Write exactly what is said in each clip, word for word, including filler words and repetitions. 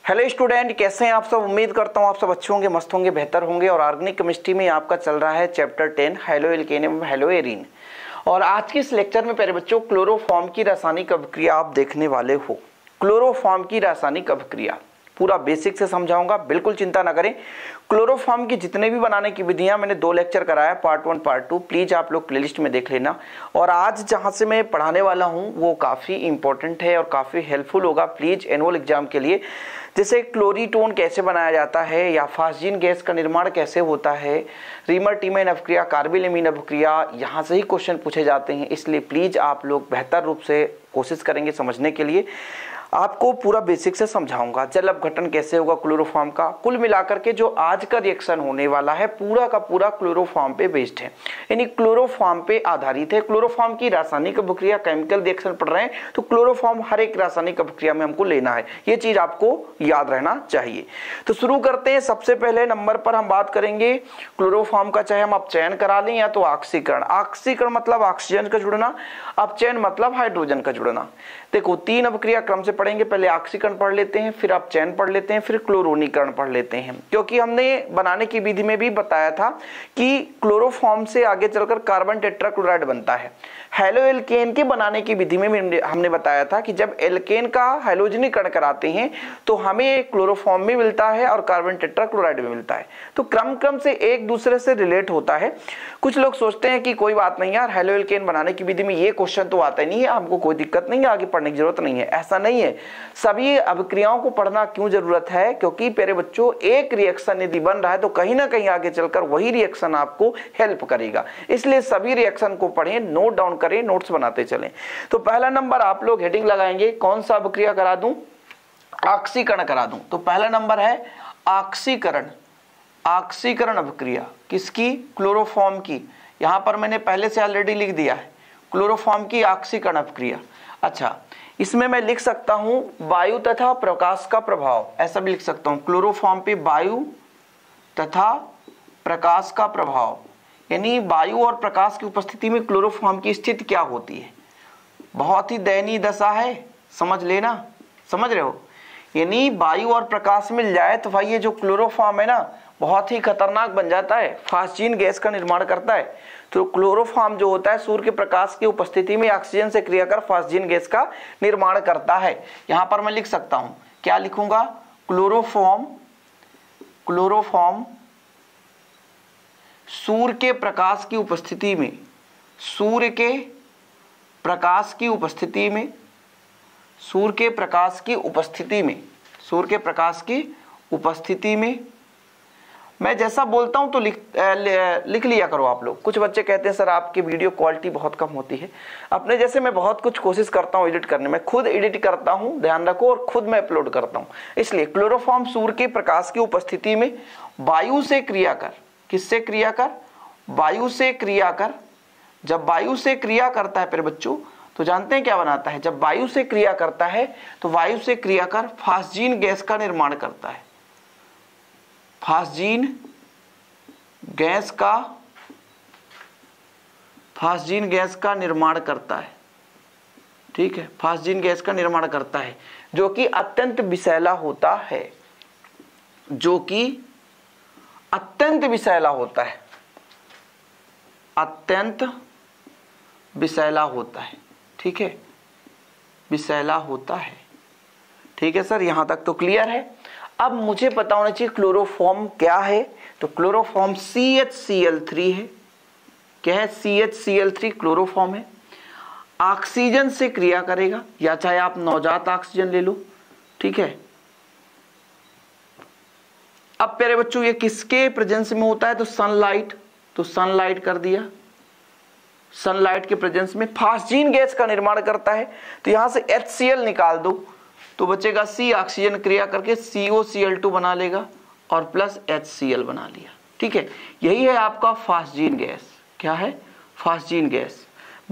Hello student, कैसे हैं आप सब। उम्मीद करता हूं आप सब अच्छे होंगे, मस्त होंगे, बेहतर होंगे। और ऑर्गेनिक केमिस्ट्री में आपका चल रहा है चैप्टर टेन हेलो एल्केन एवं हेलो एरीन। और आज के इस लेक्चर में प्यारे बच्चों क्लोरोफॉर्म की रासायनिक अभिक्रिया आप देखने वाले हो। क्लोरोफॉर्म की रासायनिक अभिक्रिया पूरा बेसिक से समझाऊंगा, बिल्कुल चिंता ना करें। क्लोरोफॉर्म की जितने भी बनाने की विधियां मैंने दो लेक्चर कराया, part one part two, please आप लोग प्लेलिस्ट में देख लेना। और आज जहां से मैं पढ़ाने वाला हूं वो काफी इंपॉर्टेंट है और काफी हेल्पफुल होगा प्लीज एनुअल एग्जाम के लिए। जैसे क्लोरीटोन कैसे बनाया जाता है, या फास्जीन गैस का निर्माण कैसे होता है, रीमर टीमैन अभिक्रिया, कार्बिल-एमीन अभिक्रिया, यहाँ से ही क्वेश्चन पूछे जाते हैं। इसलिए प्लीज आप लोग बेहतर रूप से कोशिश करेंगे समझने के लिए। आपको पूरा बेसिक से समझाऊंगा जल अपघटन कैसे होगा क्लोरोफॉर्म का। कुल मिलाकर के जो आज का रिएक्शन होने वाला है पूरा का पूरा क्लोरोफॉर्म पे बेस्ड है, यानी क्लोरोफॉर्म पे आधारित है। क्लोरोफॉर्म की रासायनिक अभिक्रिया, केमिकल रिएक्शन पढ़ रहे हैं तो क्लोरोफॉर्म हर एक रासायनिक अभिक्रिया में हमको लेना है, ये चीज आपको याद रहना चाहिए। तो शुरू करते हैं। सबसे पहले नंबर पर हम बात करेंगे क्लोरोफॉर्म का, चाहे हम अपचयन करा लें या तो ऑक्सीकरण। ऑक्सीकरण मतलब ऑक्सीजन का जुड़ना, अपचयन मतलब हाइड्रोजन का जुड़ना। देखो तीन अभिक्रिया क्रम से पढ़ेंगे, पहले ऑक्सीकरण पढ़ लेते हैं, फिर अपचयन पढ़ लेते हैं, फिर क्लोरोनीकरण पढ़ लेते हैं। क्योंकि हमने बनाने की विधि में भी बताया था कि क्लोरोफॉर्म से आगे चलकर कार्बन टेट्राक्लोराइड बनता है। हेलो एल्केन के बनाने की विधि में हमने बताया था कि जब एल्केन का हैलोजनीकरण कराते हैं तो हमें क्लोरोफॉर्म में मिलता है और कार्बन टेट्राक्लोराइड में मिलता है। तो क्रम क्रम से एक दूसरे से रिलेट होता है। कुछ लोग सोचते हैं कि कोई बात नहीं यार, हेलो एल्केन बनाने की विधि में ये क्वेश्चन तो आता ही नहीं है, हमको कोई दिक्कत नहीं है, आगे पढ़ने की जरूरत नहीं है। ऐसा नहीं है। सभी अभिक्रियाओं को पढ़ना क्यों जरूरत है? क्योंकि प्यारे बच्चों एक रिएक्शन यदि बन रहा है तो कहीं ना कहीं आगे चलकर वही रिएक्शन आपको हेल्प करेगा। इसलिए सभी रिएक्शन को पढ़ें, नोट डाउन करें, नोट्स बनाते चलें। तो पहला नंबर आप लोग हेडिंग लगाएंगे, कौन सा अभिक्रिया करा दूं? ऑक्सीकरण करा दूं। तो पहला नंबर है ऑक्सीकरण। ऑक्सीकरण अभिक्रिया किसकी? क्लोरोफॉर्म की। यहां पर मैंने पहले से ऑलरेडी लिख दिया है क्लोरोफॉर्म की ऑक्सीकरण अभिक्रिया। अच्छा, इसमें मैं लिख सकता हूं वायु तथा प्रकाश का प्रभाव, ऐसा भी लिख सकता हूं। क्लोरोफॉर्म पे वायु तथा प्रकाश का प्रभाव, यानी वायु और प्रकाश की उपस्थिति में क्लोरोफॉर्म की स्थिति क्या होती है। बहुत ही दयनीय दशा है, समझ लेना, समझ रहे हो। यानी वायु और प्रकाश मिल जाए तो भाई ये जो क्लोरोफॉर्म है ना बहुत ही खतरनाक बन जाता है, फास्जीन गैस का निर्माण करता है। तो क्लोरोफॉर्म जो होता है सूर्य के प्रकाश की उपस्थिति में ऑक्सीजन से क्रिया कर फास्जीन गैस का निर्माण करता है। यहां पर मैं लिख सकता हूं, क्या लिखूंगा? क्लोरोफॉर्म क्लोरोफॉर्म सूर्य के प्रकाश की उपस्थिति में, सूर्य के प्रकाश की उपस्थिति में, सूर्य के प्रकाश की उपस्थिति में, सूर्य के प्रकाश की उपस्थिति में मैं जैसा बोलता हूं तो लिख लिख लिया करो आप लोग। कुछ बच्चे कहते हैं सर आपकी वीडियो क्वालिटी बहुत कम होती है। अपने जैसे मैं बहुत कुछ कोशिश करता हूं एडिट करने में, खुद एडिट करता हूं, ध्यान रखो, और खुद मैं अपलोड करता हूं। इसलिए क्लोरोफॉर्म सूर्य के प्रकाश की उपस्थिति में वायु से क्रिया कर, किससे क्रिया कर? वायु से क्रिया कर। जब वायु से क्रिया करता है फिर बच्चों तो जानते हैं क्या बनाता है? जब वायु से क्रिया करता है तो वायु से क्रिया कर फास्जीन गैस का निर्माण करता है। फास्जीन गैस का फास्जीन गैस का निर्माण करता है, ठीक है। फास्जीन गैस का निर्माण करता है जो कि अत्यंत विषैला होता है, जो कि अत्यंत विषैला होता है, अत्यंत विषैला होता है, ठीक है, विषैला होता है, ठीक है सर। यहां तक तो क्लियर है। अब मुझे पता होना चाहिए क्लोरोफॉर्म क्या है। तो chloroform C H C L three है। क्या है? C H C L three chloroform है। ऑक्सीजन से क्रिया करेगा, या चाहे आप नवजात ऑक्सीजन ले लो, ठीक है। अब प्यारे बच्चों ये किसके प्रेजेंस में होता है? तो सनलाइट, तो सनलाइट कर दिया। सनलाइट के प्रेजेंस में फास्जीन गैस का निर्माण करता है। तो यहां से एच सी एल निकाल दो तो बचेगा सी, ऑक्सीजन क्रिया करके सी ओ सी एल टू बना लेगा और प्लस एच सी एल बना लिया, ठीक है। यही है आपका फास्जीन गैस। क्या है? Phosgene gas.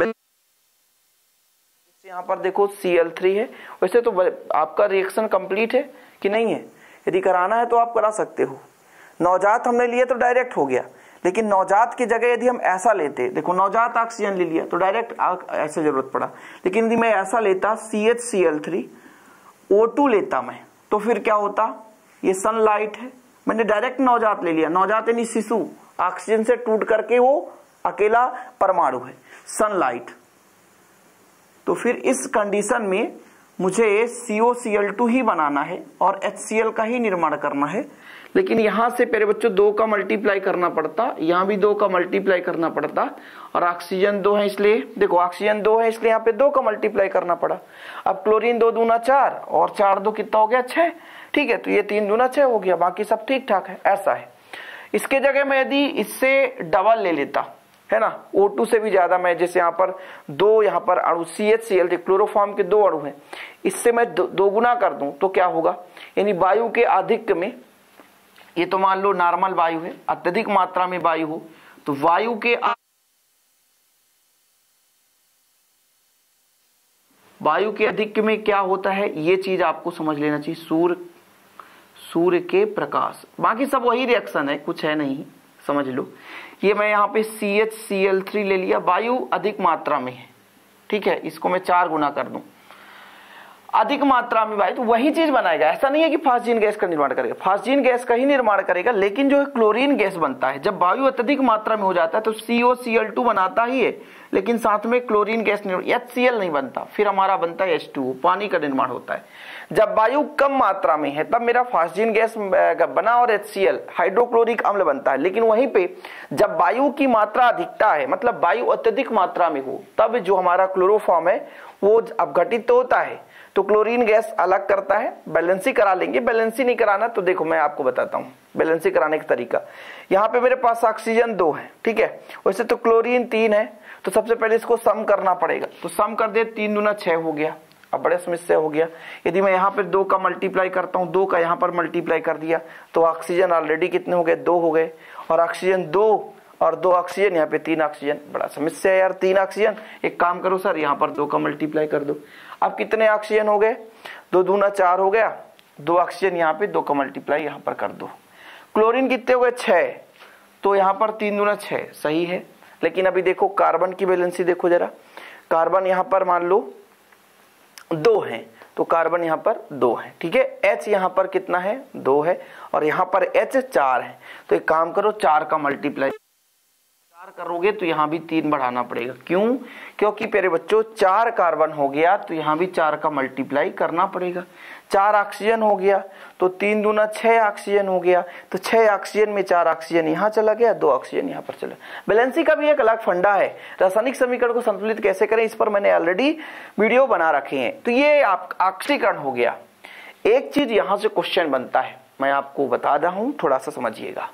यहां पर देखो सी एल थ्री है। वैसे तो आपका रिएक्शन कंप्लीट है कि नहीं है? यदि कराना है तो आप करा सकते हो। नवजात हमने लिए तो डायरेक्ट हो गया, लेकिन नवजात की जगह यदि हम ऐसा लेते, देखो नवजात ऑक्सीजन ले लिया तो डायरेक्ट ऐसे जरूरत पड़ा, लेकिन यदि मैं ऐसा लेता C H C L three O two लेता मैं, तो फिर क्या होता, ये सनलाइट है, मैंने डायरेक्ट नवजात ले लिया, नवजात यानी शिशु, ऑक्सीजन से टूट करके वो अकेला परमाणु है, सनलाइट। तो फिर इस कंडीशन में मुझे सी ओ सी एल टू ही बनाना है और एच सी एल का ही निर्माण करना है। लेकिन यहां से मेरे बच्चों दो का मल्टीप्लाई करना पड़ता, यहां भी दो का मल्टीप्लाई करना पड़ता, और ऑक्सीजन दो है इसलिए देखो ऑक्सीजन दो है इसलिए यहाँ पे दो का मल्टीप्लाई करना पड़ा। अब क्लोरीन दो दूना चार और चार दो कितना हो गया, छह। ठीक है, तो ये तीन दूना छह हो गया, बाकी सब ठीक ठाक है, ऐसा है। इसके जगह मैं यदि इससे डबल ले लेता है ना, ओ टू से भी ज्यादा, मैं जैसे यहाँ पर दो यहाँ पर अणु C H C L chloroform के दो अणु हैं, इससे मैं दो, दो गुना कर दूं तो क्या होगा, यानी वायु के आधिक्य में, ये तो मान लो नॉर्मल वायु है, अत्यधिक मात्रा में वायु हो तो वायु के वायु के आधिक्य में क्या होता है, ये चीज आपको समझ लेना चाहिए। सूर्य सूर्य के प्रकाश, बाकी सब वही रिएक्शन है, कुछ है नहीं, समझ लो। ये मैं यहाँ पे C H C L three ले लिया, वायु अधिक मात्रा में है, ठीक है, इसको मैं चार गुना कर दूं, अधिक मात्रा में वायु, तो वही चीज बनाएगा। ऐसा नहीं है कि फास्जीन गैस का निर्माण करेगा, फास्जीन गैस का ही निर्माण करेगा, लेकिन जो है क्लोरीन गैस बनता है जब वायु अत्यधिक मात्रा में हो जाता है तो सी ओ सी एल टू बनाता ही है, लेकिन साथ में chlorine gas H C L नहीं बनता, फिर हमारा बनता है एच टू ओ, पानी का निर्माण होता है। जब वायु कम मात्रा में है तब मेरा फास्जीन गैस बना और एच सी एल हाइड्रोक्लोरिक अम्ल बनता है, लेकिन वहीं पे जब वायु की मात्रा अधिकता है, मतलब वायु अत्यधिक मात्रा में हो, तब जो हमारा क्लोरोफॉर्म है वो अपघटित तो होता है, तो क्लोरीन गैस अलग करता है। बैलेंसी करा लेंगे, बैलेंसी नहीं कराना तो देखो मैं आपको बताता हूं बैलेंसी कराने का तरीका। यहाँ पे मेरे पास ऑक्सीजन दो है, ठीक है, वैसे तो क्लोरीन तीन है, तो सबसे पहले इसको सम करना पड़ेगा, तो सम कर दे, तीन दूना छह हो गया। अब बड़े समस्या हो गया, यदि मैं यहाँ पे दो का मल्टीप्लाई करता हूँ, दो का यहाँ पर मल्टीप्लाई कर दिया तो ऑक्सीजन ऑलरेडी कितने हो गए, दो हो गए, और ऑक्सीजन दो और दो ऑक्सीजन, यहाँ पे तीन ऑक्सीजन, बड़ा समस्या है यार, तीन ऑक्सीजन। एक काम करो सर, यहाँ पर दो का मल्टीप्लाई कर दो, अब कितने ऑक्सीजन हो गए, दो दूना चार हो गया, दो ऑक्सीजन यहाँ पे, दो का मल्टीप्लाई यहाँ पर कर दो। क्लोरीन कितने हो गए, छह, तो यहाँ पर तीन दूना छह, सही है। लेकिन अभी देखो कार्बन की बैलेंसी देखो जरा, कार्बन यहाँ पर मान लो दो है, तो कार्बन यहाँ पर दो है, ठीक है। H यहाँ पर कितना है, दो है, और यहाँ पर H चार है, तो एक काम करो, चार का मल्टीप्लाई चार करोगे तो यहाँ भी तीन बढ़ाना पड़ेगा। क्यों, क्योंकि प्यारे बच्चों चार कार्बन हो गया तो यहाँ भी चार का मल्टीप्लाई करना पड़ेगा। चार ऑक्सीजन हो गया तो तीन दूना छह ऑक्सीजन हो गया, तो छह ऑक्सीजन में चार ऑक्सीजन यहाँ चला गया, दो ऑक्सीजन यहाँ पर चला। बैलेंसी का भी एक अलग फंडा है, रासायनिक समीकरण को संतुलित कैसे करें इस पर मैंने ऑलरेडी वीडियो बना रखे हैं। तो ये आप ऑक्सीकरण हो गया। एक चीज यहाँ से क्वेश्चन बनता है, मैं आपको बता रहा हूं, थोड़ा सा समझिएगा।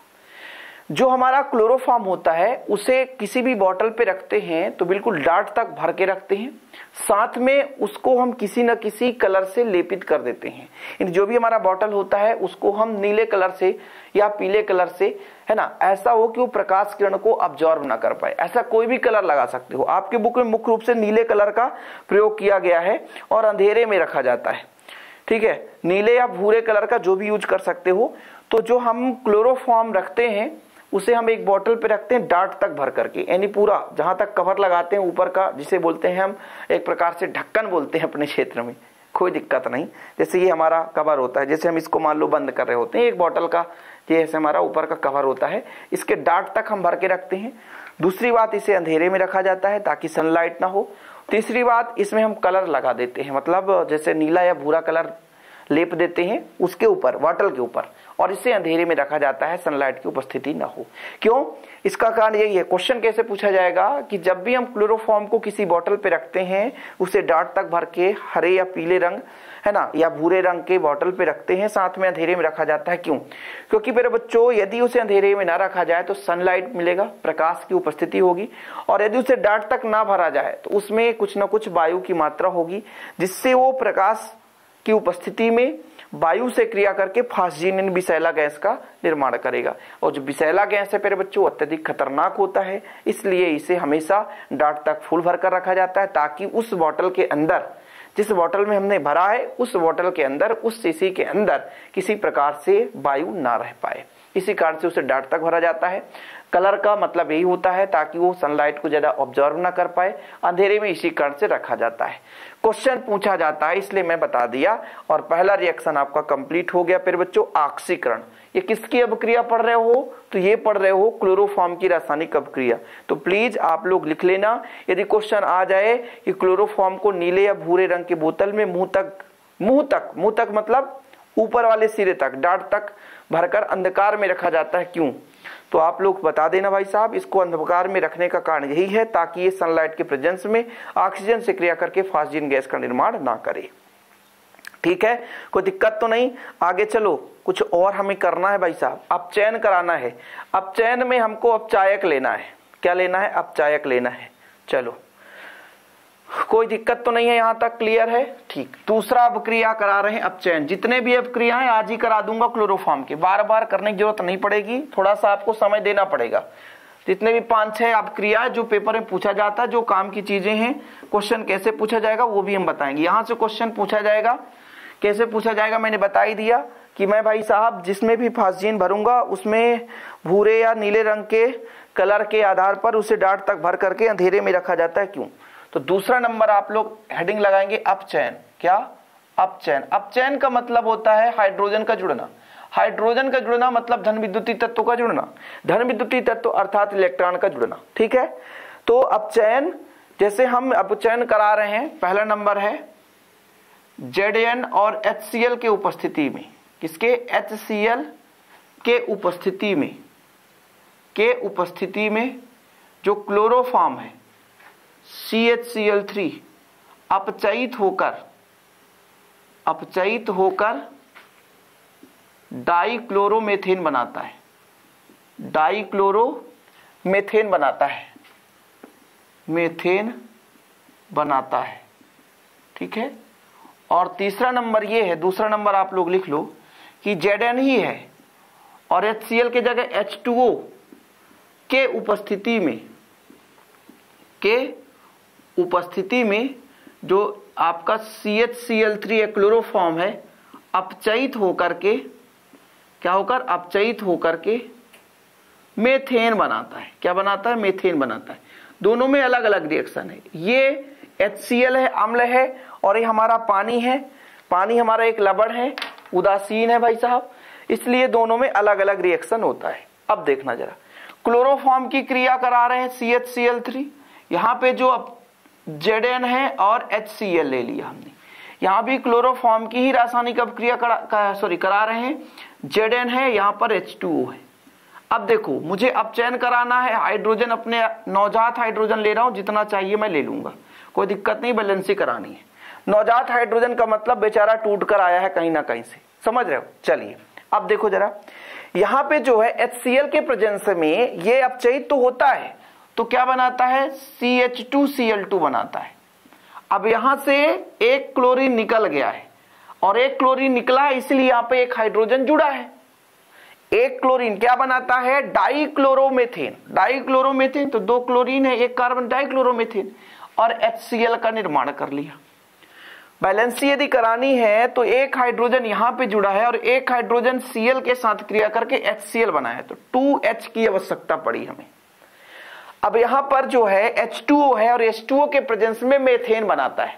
जो हमारा क्लोरोफॉर्म होता है उसे किसी भी बोतल पे रखते हैं तो बिल्कुल डार्ट तक भर के रखते हैं, साथ में उसको हम किसी न किसी कलर से लेपित कर देते हैं। जो भी हमारा बोतल होता है उसको हम नीले कलर से या पीले कलर से, है ना, ऐसा हो कि वो प्रकाश किरण को अब्जॉर्ब ना कर पाए, ऐसा कोई भी कलर लगा सकते हो। आपके बुक में मुख्य रूप से नीले कलर का प्रयोग किया गया है और अंधेरे में रखा जाता है, ठीक है, नीले या भूरे कलर का जो भी यूज कर सकते हो। तो जो हम क्लोरोफॉर्म रखते हैं उसे हम एक बोतल पे रखते हैं डार्ट तक भर करके, यानी पूरा जहां तक कवर लगाते हैं ऊपर का, जिसे बोलते हैं हम एक प्रकार से ढक्कन बोलते हैं अपने क्षेत्र में, कोई दिक्कत नहीं। जैसे ये हमारा कवर होता है, जैसे हम इसको मान लो बंद कर रहे होते हैं, एक बोतल का ये ऐसे हमारा ऊपर का कवर होता है, इसके डार्ट तक हम भर के रखते हैं। दूसरी बात, इसे अंधेरे में रखा जाता है ताकि सनलाइट ना हो। तीसरी बात, इसमें हम कलर लगा देते हैं, मतलब जैसे नीला या भूरा कलर लेप देते हैं उसके ऊपर, बॉटल के ऊपर, और इसे अंधेरे में रखा जाता है, सनलाइट की उपस्थिति न हो। क्यों, इसका कारण यही है। क्वेश्चन कैसे पूछा जाएगा कि जब भी हम क्लोरोफॉर्म को किसी बोतल पे रखते हैं, उसे डार्ट तक भर के हरे या पीले रंग, है ना, या भूरे रंग के बोतल पे रखते हैं, साथ में अंधेरे में रखा जाता है। क्यों, क्योंकि मेरे बच्चों यदि उसे अंधेरे में ना रखा जाए तो सनलाइट मिलेगा, प्रकाश की उपस्थिति होगी, और यदि उसे डार्ट तक ना भरा जाए तो उसमें कुछ ना कुछ वायु की मात्रा होगी, जिससे वो प्रकाश की उपस्थिति में वायु से क्रिया करके फास्जीन विषैला गैस का निर्माण करेगा। और जो विषैला गैस है मेरे बच्चों अत्यधिक खतरनाक होता है, इसलिए इसे हमेशा डार्ट तक फुल भर कर रखा जाता है, ताकि उस बोतल के अंदर, जिस बोतल में हमने भरा है, उस बोतल के अंदर, उस शीशी के अंदर किसी प्रकार से वायु ना रह पाए। इसी कारण से उसे डार्ट तक भरा जाता है। कलर का मतलब यही होता है ताकि वो सनलाइट को ज्यादा ऑब्जर्व ना कर पाए, अंधेरे में इसी कारण से रखा जाता है। क्वेश्चन पूछा जाता है इसलिए मैं बता दिया। और पहला रिएक्शन आपका कंप्लीट हो गया। फिर बच्चों ऑक्सीकरण, ये किसकी अभिक्रिया पढ़ रहे हो? तो ये पढ़ रहे हो क्लोरोफॉर्म की रासायनिक अभिक्रिया। तो प्लीज आप लोग लिख लेना, यदि क्वेश्चन आ जाए कि क्लोरोफॉर्म को नीले या भूरे रंग की बोतल में मुंह तक मुंह तक मुंह तक मतलब ऊपर वाले सिरे तक, डार्ट तक भरकर अंधकार में रखा जाता है, क्यों? तो आप लोग बता देना भाई साहब। इसको अंधकार में रखने का कारण यही है ताकि ये सनलाइट के प्रेजेंस में ऑक्सीजन से क्रिया करके फास्जिन गैस का निर्माण ना करे। ठीक है, कोई दिक्कत तो नहीं? आगे चलो, कुछ और हमें करना है भाई साहब, अपचयन कराना है। अपचयन में हमको अपचायक लेना है। क्या लेना है? अपचायक लेना है। चलो, कोई दिक्कत तो नहीं है, यहां तक क्लियर है? ठीक। दूसरा अभिक्रिया करा रहे हैं अपचयन। जितने भी अभिक्रियाएं आज ही करा दूंगा क्लोरोफॉर्म के, बार बार करने की जरूरत नहीं पड़ेगी, थोड़ा सा आपको समय देना पड़ेगा। जितने भी पांच छह अभिक्रियाएं जो पेपर में पूछा जाता है, जो काम की चीजें हैं, क्वेश्चन कैसे पूछा जाएगा वो भी हम बताएंगे। यहां से क्वेश्चन पूछा जाएगा, कैसे पूछा जाएगा मैंने बता ही दिया कि मैं भाई साहब जिसमें भी फास्जिन भरूंगा उसमें भूरे या नीले रंग के कलर के आधार पर उसे डार्ट तक भर करके अंधेरे में रखा जाता है, क्यों? तो दूसरा नंबर आप लोग हेडिंग लगाएंगे अपचयन। क्या? अपचयन। अपचयन का मतलब होता है हाइड्रोजन का जुड़ना। हाइड्रोजन का जुड़ना मतलब धन विद्युतीय तत्व का जुड़ना, धन विद्युतीय तत्व अर्थात इलेक्ट्रॉन का जुड़ना। ठीक है, तो अपचयन जैसे हम अपचयन करा रहे हैं, पहला नंबर है जेड एन और एच सी एल के उपस्थिति में। किसके? एच सी एल के उपस्थिति में के उपस्थिति में जो क्लोरोफॉर्म है C H C L three अपचयित होकर अपचयित होकर डाइक्लोरोमेथेन बनाता है। डाइक्लोरोमेथेन बनाता है मेथेन बनाता है। ठीक है, और तीसरा नंबर ये है, दूसरा नंबर आप लोग लिख लो कि जेड एन ही है और एच सी एल के जगह एच टू ओ के उपस्थिति में के उपस्थिति में जो आपका C H C L three एक क्लोरोफॉर्म है अपचयित होकर के क्या होकर अपचयित होकर के मेथेन बनाता है। क्या बनाता है? मेथेन बनाता है। दोनों में अलग अलग रिएक्शन है। ये एच सी एल है, अम्ल है, और ये हमारा पानी है। पानी हमारा एक लवण है, उदासीन है भाई साहब, इसलिए दोनों में अलग अलग रिएक्शन होता है। अब देखना जरा, क्लोरोफॉर्म की क्रिया करा रहे हैं C H C L three, यहाँ पे जो जेड एन है और एच सी एल ले लिया हमने, यहाँ भी क्लोरोफॉर्म की ही रासायनिक अभिक्रिया करा सॉरी करा रहे हैं। जेड एन है, यहाँ पर एच टू ओ है। अब देखो, मुझे अपचयन कराना है, हाइड्रोजन अपने नवजात हाइड्रोजन ले रहा हूं, जितना चाहिए मैं ले लूंगा, कोई दिक्कत नहीं, बैलेंसी करानी है। नवजात हाइड्रोजन का मतलब बेचारा टूट कर आया है कहीं ना कहीं से, समझ रहे हो? चलिए अब देखो जरा, यहाँ पे जो है एच सी एल के प्रेजेंस में ये अपचयित तो होता है, तो क्या बनाता है? C H two C L two बनाता है। अब यहां से एक क्लोरीन निकल गया है और एक क्लोरीन निकला है, इसलिए यहाँ पे एक हाइड्रोजन जुड़ा है। एक क्लोरीन क्या बनाता है? डाइक्लोरोमेथेन। डाइक्लोरोमेथेन तो दो क्लोरीन है, एक कार्बन, डाइक्लोरोमेथेन, और एच सी एल का निर्माण कर लिया। बैलेंसी यदि करानी है तो एक हाइड्रोजन यहां पे जुड़ा है और एक हाइड्रोजन सी एल के साथ क्रिया करके एच सी एल बनाया है, तो टू एच की आवश्यकता पड़ी हमें। अब यहां पर जो है एच टू ओ है और एच टू ओ के प्रेजेंस में मेथेन बनाता है।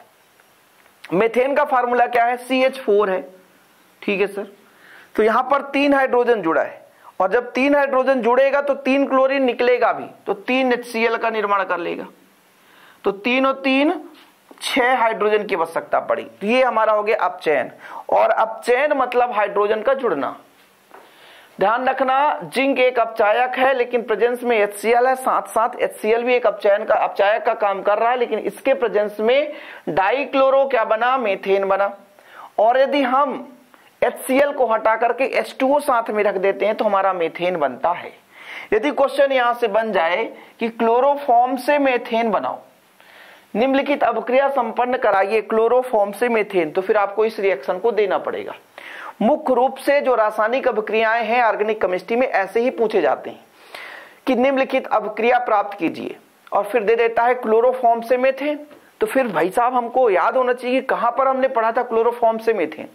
मेथेन का फार्मूला क्या है? सी एच फोर है। ठीक है सर, तो यहां पर तीन हाइड्रोजन जुड़ा है और जब तीन हाइड्रोजन जुड़ेगा तो तीन क्लोरीन निकलेगा भी, तो तीन एच सी एल का निर्माण कर लेगा, तो तीन और तीन छह हाइड्रोजन की आवश्यकता पड़ी। तो ये हमारा हो गया अपचयन, और अपचयन मतलब हाइड्रोजन का जुड़ना। ध्यान रखना, जिंक एक अपचायक है लेकिन प्रेजेंस में एच सी एल है, साथ साथ एच सी एल भी एक अपचयन का अपचायक का काम कर रहा है, लेकिन इसके प्रेजेंस में डाइक्लोरो क्या बना? मेथेन बना। और यदि हम एच सी एल को हटा करके एच टू ओ साथ में रख देते हैं तो हमारा मेथेन बनता है। यदि क्वेश्चन यहां से बन जाए कि क्लोरोफॉर्म से मेथेन बनाओ, निम्नलिखित अभिक्रिया संपन्न कराइए क्लोरोफॉर्म से मेथेन, तो फिर आपको इस रिएक्शन को देना पड़ेगा। मुख्य रूप से जो रासायनिक अभिक्रियाएं हैं ऑर्गेनिक केमिस्ट्री में ऐसे ही पूछे जाते हैं कि निम्नलिखित अभिक्रिया प्राप्त कीजिए, और फिर दे देता है क्लोरोफॉर्म से मेथेन। तो फिर भाई साहब हमको याद होना चाहिए कहां पर हमने पढ़ा था क्लोरोफॉर्म से मेथेन।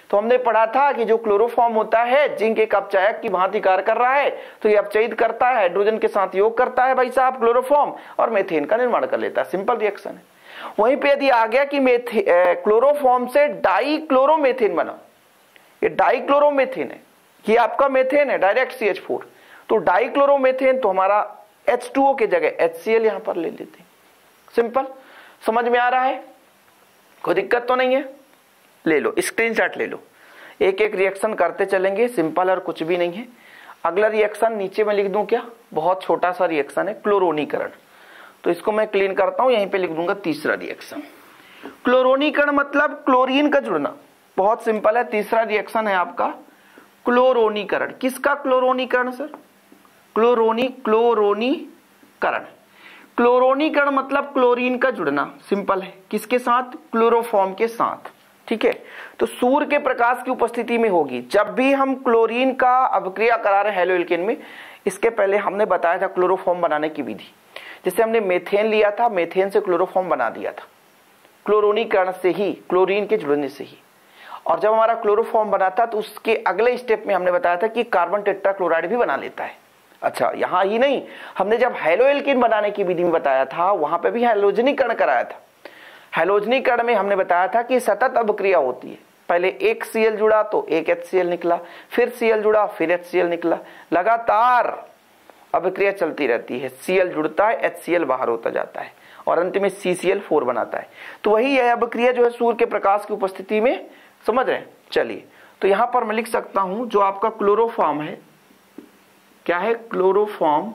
तो हमने पढ़ा था कि जो क्लोरोफॉर्म होता है जिंक एक अपचायक की भांति कार्य कर रहा है, तो ये अपचयित करता है, हाइड्रोजन के साथ योग करता है भाई साहब क्लोरोफॉर्म, और मेथेन का निर्माण कर लेता है। सिंपल रिएक्शन है। वहीं पे यदि आ गया कि मेथे क्लोरोफॉर्म से डाई क्लोरोमेथेन बना, ये डाई क्लोरोमेथेन है, ये आपका मेथेन है डायरेक्ट सी एच फोर, तो डाई क्लोरोमेथेन तो हमारा एच टू ओ के जगह एच सी एल यहां पर ले लेते हैं। सिंपल, समझ में आ रहा है, कोई दिक्कत तो नहीं है। ले लो स्क्रीनशॉट ले लो, एक एक रिएक्शन करते चलेंगे, सिंपल और कुछ भी नहीं है। अगला रिएक्शन नीचे में लिख दूं क्या, बहुत छोटा सा रिएक्शन है, क्लोरोनीकरण, तो इसको मैं क्लीन करता हूं, यहीं पे लिख दूंगा तीसरा रिएक्शन। क्लोरोनीकरण मतलब क्लोरीन का जुड़ना, बहुत सिंपल है। तीसरा रिएक्शन है आपका क्लोरोनीकरण। किसका क्लोरोनीकरण सर? क्लोरोनी क्लोरोनीकरण क्लोरोनीकरण मतलब क्लोरीन का जुड़ना, सिंपल है। किसके साथ? क्लोरोफॉर्म के साथ, ठीक है। तो सूर्य के प्रकाश की उपस्थिति में होगी। जब भी हम क्लोरीन का अभिक्रिया करा रहे हैं हेलोइल्केन में, इसके पहले हमने बताया था क्लोरोफॉर्म बनाने की विधि। जैसे हमने मेथेन लिया था, मेथेन से क्लोरोफॉर्म बना दिया था क्लोरोनीकरण से ही, क्लोरीन के जुड़ने से ही। और जब हमारा क्लोरोफॉर्म बना था तो उसके अगले स्टेप में हमने बताया था कि कार्बन टेट्राक्लोराइड भी बना लेता है। अच्छा, यहां ही नहीं, हमने जब हेलोइल्केन बनाने की विधि में बताया था, वहां पे भी हेलोजनीकरण कराया था। हेलोजनीकरण में हमने बताया था कि सतत अभिक्रिया होती है। पहले एक सी एल जुड़ा तो एक एच सी एल निकला, फिर सी एल जुड़ा फिर एच सी एल निकला, लगातार अभिक्रिया चलती रहती है। सी एल जुड़ता है, एच सी एल बाहर होता जाता है और अंत में सी सी एल फोर बनाता है। तो वही यह अभिक्रिया जो है सूर्य के प्रकाश की उपस्थिति में, समझ रहे हैं। चलिए, तो यहां पर मैं लिख सकता हूं जो आपका क्लोरोफॉर्म है, क्या है? क्लोरोफॉर्म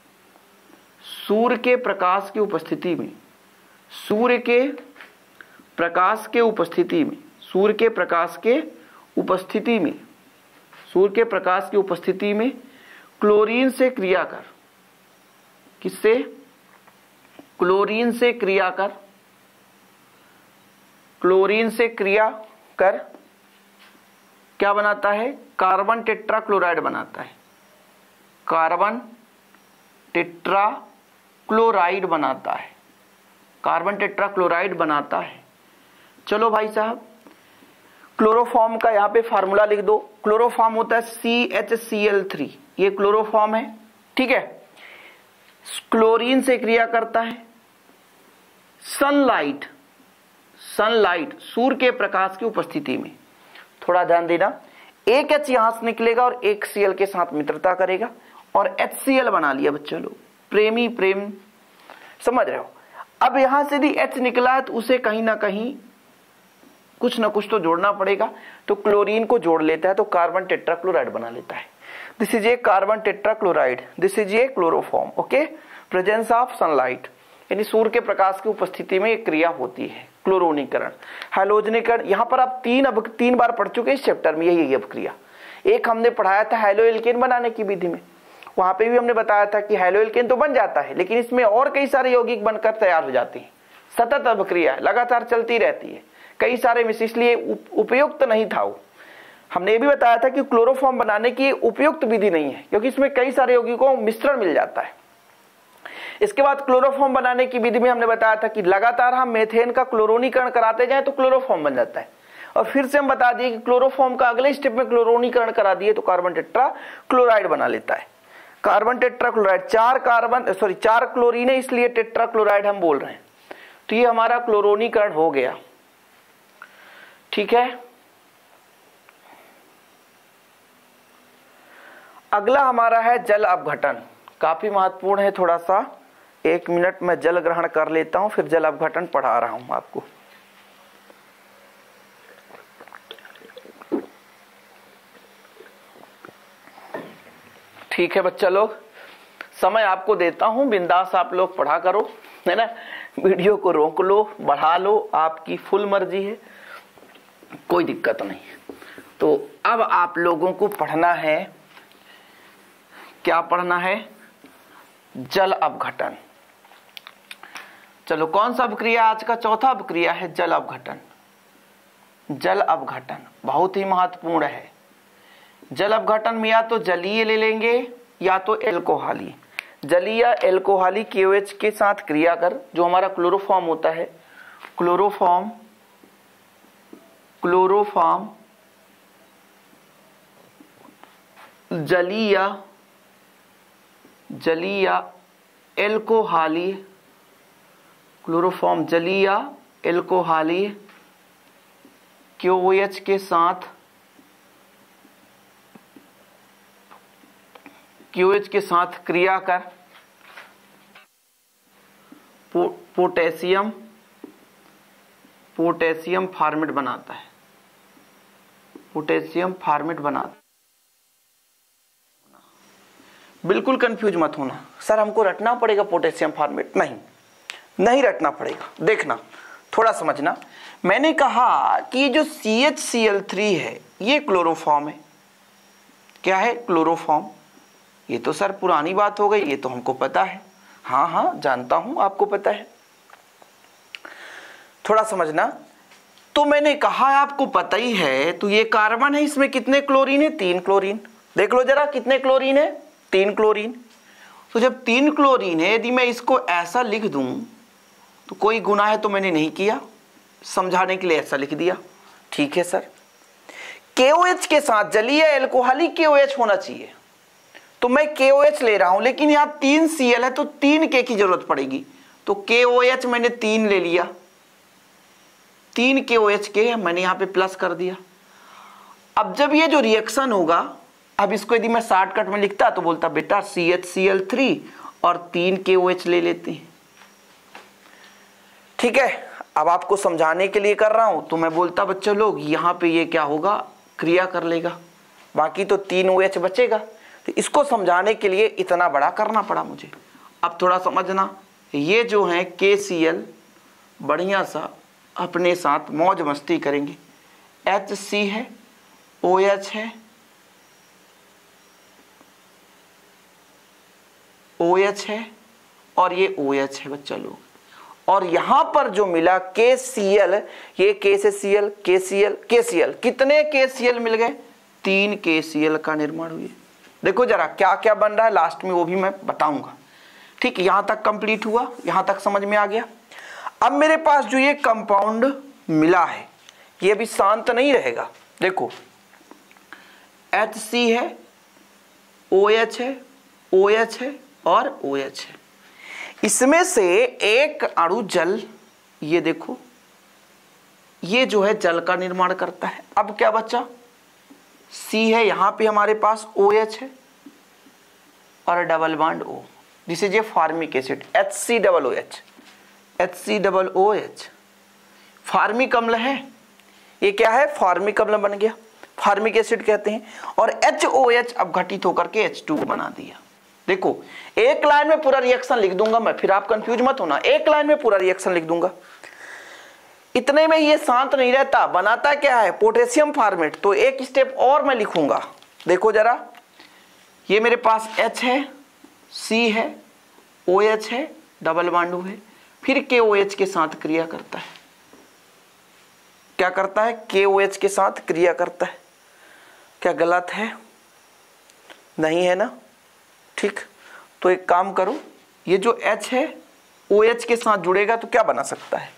सूर्य के प्रकाश की उपस्थिति में, सूर्य के प्रकाश के उपस्थिति में, सूर्य के प्रकाश के उपस्थिति में, सूर्य के प्रकाश की उपस्थिति में क्लोरीन से क्रिया कर, किससे? क्लोरीन से क्रिया कर, क्लोरीन से क्रिया कर क्या बनाता है? कार्बन टेट्राक्लोराइड बनाता है, कार्बन टेट्राक्लोराइड बनाता है, कार्बन टेट्राक्लोराइड बनाता है। चलो भाई साहब, क्लोरोफॉर्म का यहां पे फार्मूला लिख दो। क्लोरोफॉर्म होता है C H C L three, ये क्लोरोफॉर्म है, ठीक है। क्लोरीन से क्रिया करता है, सनलाइट, सनलाइट सूर्य के प्रकाश की उपस्थिति में। थोड़ा ध्यान देना, एक एच यहां से निकलेगा और एक सी एल के साथ मित्रता करेगा और एच सी एल बना लिया बच्चों लोग, प्रेमी प्रेम, समझ रहे हो। अब यहां से यदि एच निकला है तो उसे कहीं ना कहीं कुछ ना कुछ तो जोड़ना पड़ेगा, तो क्लोरीन को जोड़ लेता है तो कार्बन टेट्राक्लोराइड बना लेता है। This is a carbon tetrachloride, this is a chloroform, okay. Presence of sunlight, यानी सूर्य के प्रकाश की उपस्थिति में एक क्रिया होती है क्लोरोनीकरण। हेलोजनीकरण यहां पर आप तीन अब तीन बार पढ़ चुके इस चैप्टर में, यही अब क्रिया। एक हमने पढ़ाया था हेलोइल्केन बनाने की विधि में, वहां पे भी हमने बताया था कि हेलोइल्केन तो बन जाता है, लेकिन इसमें और कई सारे यौगिक बनकर तैयार हो जाते हैं। सतत अभिक्रिया लगातार चलती रहती है, कई सारे मिश्र, इसलिए उपयुक्त नहीं था वो। हमने ये भी बताया था कि क्लोरोफॉर्म बनाने की उपयुक्त विधि नहीं है, क्योंकि इसमें कई सारे यौगिकों को मिश्रण मिल जाता है। इसके बाद क्लोरोफॉर्म बनाने की विधि में हमने बताया था कि लगातार हम मेथेन का क्लोरोनीकरण कराते जाएं तो क्लोरोफॉर्म बन जाता है। और फिर से हम बता दिए कि क्लोरोफॉर्म का अगले स्टेप में क्लोरोनीकरण करा दिए तो कार्बन टेट्रा क्लोराइड बना लेता है। कार्बन टेट्राक्लोराइड, चार कार्बन सॉरी चार क्लोरीन है, इसलिए टेट्राक्लोराइड हम बोल रहे हैं। तो ये हमारा क्लोरोनीकरण हो गया, ठीक है। अगला हमारा है जल अपघटन, काफी महत्वपूर्ण है थोड़ा सा। एक मिनट में जल ग्रहण कर लेता हूं, फिर जल अपघटन पढ़ा रहा हूं आपको। ठीक है बच्चा लोग, समय आपको देता हूं, बिंदास आप लोग पढ़ा करो, है ना। वीडियो को रोक लो, बढ़ा लो, आपकी फुल मर्जी है, कोई दिक्कत नहीं। तो अब आप लोगों को पढ़ना है, क्या पढ़ना है? जल अपघटन। चलो, कौन सा अपक्रिया? आज का चौथा अपक्रिया है जल अपघटन। जल अपघटन बहुत ही महत्वपूर्ण है। जल अपघटन में या तो जलीय ले लेंगे या तो एल्कोहली। जलीय एल्कोहली के ओ एच के साथ क्रिया कर, जो हमारा क्लोरोफॉर्म होता है, क्लोरोफॉर्म क्लोरोफॉर्म जलीय जलीय एल्कोहलीय क्लोरोफॉर्म जलीय एल्कोहलीय के ओ एच के साथ के ओ एच के साथ क्रिया कर पो, पोटेशियम पोटेशियम फॉर्मेट बनाता है पोटेशियम फॉर्मेट बनाता। बिल्कुल कंफ्यूज मत होना, सर हमको रटना पड़ेगा पोटेशियम फॉर्मेट? नहीं नहीं रटना पड़ेगा। देखना, थोड़ा समझना। मैंने कहा कि जो C H C L three है ये क्लोरोफॉर्म है। क्या है? क्लोरोफॉर्म। ये तो सर पुरानी बात हो गई, ये तो हमको पता है। हाँ हाँ जानता हूं आपको पता है। थोड़ा समझना। तो मैंने कहा आपको पता ही है, तो ये कार्बन है, इसमें कितने क्लोरीन है? तीन क्लोरीन। देख लो जरा कितने क्लोरीन है? तीन क्लोरीन। तो जब तीन क्लोरीन है, यदि मैं इसको ऐसा लिख दूं तो कोई गुनाह है तो मैंने नहीं किया, समझाने के लिए ऐसा लिख दिया। ठीक है सर। के ओ एच के साथ जलीय एल्कोहलिक के ओ एच होना चाहिए, तो मैं के ओ एच ले रहा हूं, लेकिन यहां तीन सी एल है तो तीन के की जरूरत पड़ेगी, तो के ओ एच मैंने तीन ले लिया। तीन के ओ एच के मैंने यहां पे प्लस कर दिया। अब जब ये जो रिएक्शन होगा, अब इसको यदि मैं शॉर्टकट में लिखता तो बोलता बेटा C H C L three और तीन के ओ एच ले लेते हैं। ठीक है, अब आपको समझाने के लिए कर रहा हूं, तो मैं बोलता बच्चों लोग यहां पे ये क्या होगा? क्रिया कर लेगा, बाकी तो तीन ओ एच बचेगा। तो इसको समझाने के लिए इतना बड़ा करना पड़ा मुझे। अब थोड़ा समझना, ये जो है के सी एल बढ़िया सा अपने साथ मौज मस्ती करेंगे। एच सी है, ओ एच है, ओ एच है और ये ओ एच है बच्चा लोग। और यहां पर जो मिला के सी एल, ये के से सी एल, के सी एल, के सी एल, कितने के सी एल मिल गए? तीन के सी एल का निर्माण हुए। देखो जरा क्या क्या बन रहा है, लास्ट में वो भी मैं बताऊंगा। ठीक, यहां तक कंप्लीट हुआ, यहां तक समझ में आ गया। अब मेरे पास जो ये कंपाउंड मिला है, ये भी शांत नहीं रहेगा। देखो एच सी है, ओ एच है, ओ एच है और ओ एच है। इसमें से एक अणु जल, ये देखो ये जो है जल का निर्माण करता है। अब क्या बचा? सी है, यहां पे हमारे पास ओ एच है और double bond O, this is a formic acid, H C double O H, H C double O H formic अम्ल है। ये क्या है? फार्मिक अम्ल बन गया, फार्मिक एसिड कहते हैं। और एच ओ एच अब घटित होकर के एच टू बना दिया। देखो एक लाइन में पूरा रिएक्शन लिख दूंगा मैं, फिर आप कंफ्यूज मत होना। एक लाइन में पूरा रिएक्शन लिख दूंगा। इतने में ये शांत नहीं रहता, बनाता क्या है? Potassium formate. तो एक स्टेप और मैं लिखूंगा। देखो जरा, ये मेरे पास H है, C है, O H है, डबल बॉन्ड है, फिर के ओ एच के साथ क्रिया करता है। क्या करता है? के ओ एच के साथ क्रिया करता है। क्या गलत है? नहीं है ना? ठीक, तो एक काम करो, ये जो H है ओ एच के साथ जुड़ेगा तो क्या बना सकता है?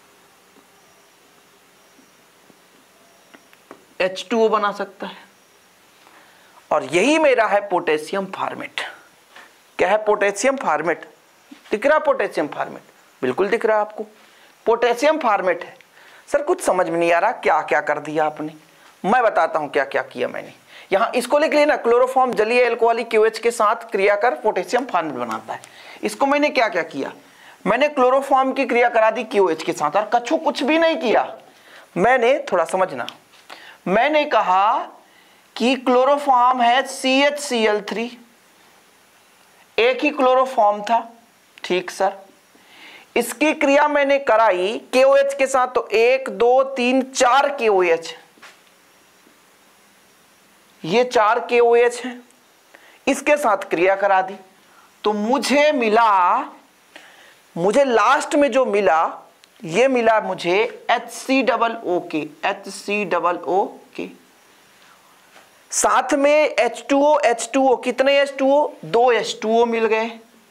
एच टू ओ बना सकता है। और यही मेरा है पोटेशियम फॉर्मेट। क्या है? Potassium formate. दिख रहा पोटेशियम फॉर्मेट? बिल्कुल दिख रहा आपको, पोटेशियम फॉर्मेट है। सर कुछ समझ में नहीं आ रहा, क्या क्या कर दिया आपने? मैं बताता हूं क्या क्या किया मैंने। यहां इसको लिख लेना, क्लोरोफॉर्म जलीय एल्कोहलिक के ओ एच के साथ क्रिया कर पोटेशियम फॉर्मेट बनाता है। इसको मैंने क्या क्या किया? मैंने क्लोरोफॉर्म की क्रिया करा दी के ओ एच के साथ, और कछु कुछ भी नहीं किया मैंने। थोड़ा समझना, मैंने कहा कि क्लोरोफॉर्म है C H C L three, एक ही क्लोरोफॉर्म था। ठीक सर, इसकी क्रिया मैंने कराई के ओ एच के साथ, तो एक दो तीन चार के ओ एच, ये चार के ओ एच है, इसके साथ क्रिया करा दी। तो मुझे मिला, मुझे लास्ट में जो मिला, ये मिला मुझे एच सी डबल ओ के, एच सी डबल ओ के, साथ में H two O, H two O, कितने एच टू ओ? दो एच टू ओ मिल गए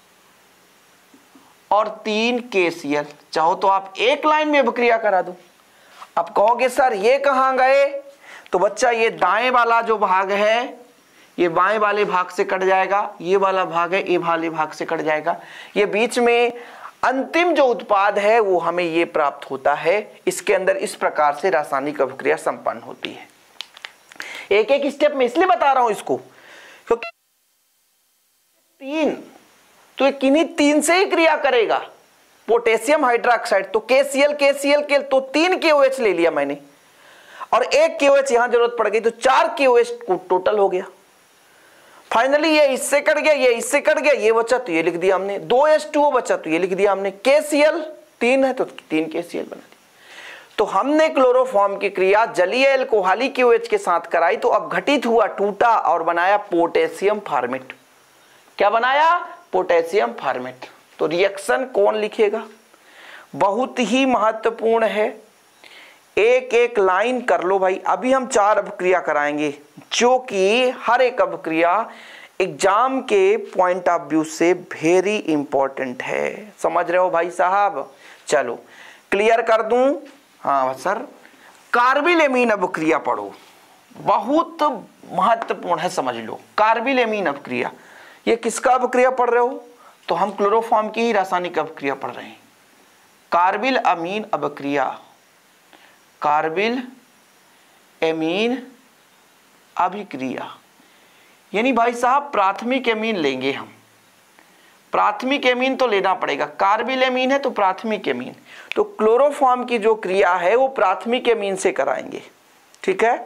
और तीन के सी एल। चाहो तो आप एक लाइन में क्रिया करा दो। अब कहोगे सर ये कहां गए? तो बच्चा ये दाएं वाला जो भाग है ये बाएं वाले भाग से कट जाएगा, ये वाला भाग है ये वाले भाग से कट जाएगा, ये बीच में अंतिम जो उत्पाद है वो हमें ये प्राप्त होता है। इसके अंदर इस प्रकार से रासायनिक अभिक्रिया संपन्न होती है। एक एक स्टेप में इसलिए बता रहा हूं इसको क्योंकि तीन तो किन्हीं तीन से ही क्रिया करेगा। पोटेशियम हाइड्रोक्साइड तो केसीएल केसीएल के तो तीन केओएच ले लिया मैंने और एक केओएच यहां जरूरत पड़ गई तो चार केओएच टोटल हो गया। फाइनली ये इससे कट गया, ये इससे कट गया, ये बचा तो ये लिख दिया हमने, दो एच टू ओ बचा तो ये लिख दिया हमने, केसीएल तीन है तो तीन केसीएल बना दिया। तो हमने क्लोरोफॉर्म की क्रिया जलीय अल्कोहली केओएच के साथ कराई तो अब घटित हुआ, टूटा और बनाया पोटेशियम फॉर्मेट। क्या बनाया? Potassium formate. तो रिएक्शन कौन लिखेगा? बहुत ही महत्वपूर्ण है, एक एक लाइन कर लो भाई। अभी हम चार अभिक्रिया कराएंगे जो कि हर एक अभिक्रिया एग्जाम के पॉइंट ऑफ व्यू से वेरी इंपॉर्टेंट है। समझ रहे हो भाई साहब? चलो क्लियर कर दूं। हाँ सर, कार्बिलेमीन अभिक्रिया पढ़ो, बहुत महत्वपूर्ण है, समझ लो। कार्बिलेमीन अभिक्रिया, ये किसका अभिक्रिया पढ़ रहे हो? तो हम क्लोरोफॉर्म की ही रासायनिक अभिक्रिया पढ़ रहे हैं। कार्बिल अमीन अभिक्रिया, कार्बिल एमीन अभिक्रिया, यानी भाई साहब प्राथमिक एमीन लेंगे हम। प्राथमिक एमीन तो लेना पड़ेगा, कार्बिल एमीन है तो प्राथमिक एमीन। तो क्लोरोफॉर्म की जो क्रिया है वो प्राथमिक एमीन से कराएंगे, ठीक है।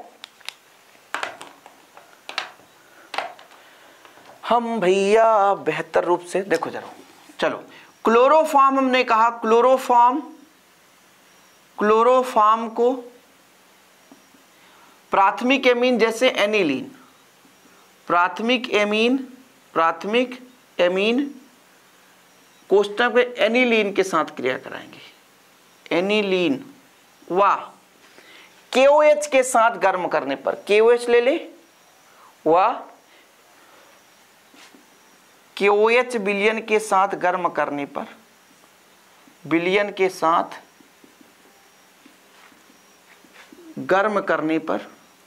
हम भैया बेहतर रूप से देखो जरा, चलो क्लोरोफॉर्म हमने कहा, क्लोरोफॉर्म क्लोरोफॉर्म को प्राथमिक एमीन जैसे एनिलीन, प्राथमिक एमीन प्राथमिक एमीन कोष्टक में एनिलीन के साथ क्रिया कराएंगे। एनिलीन व केओएच के साथ गर्म करने पर, केओएच ले ले, व केओएच विलयन के साथ गर्म करने पर, विलयन के साथ गर्म करने पर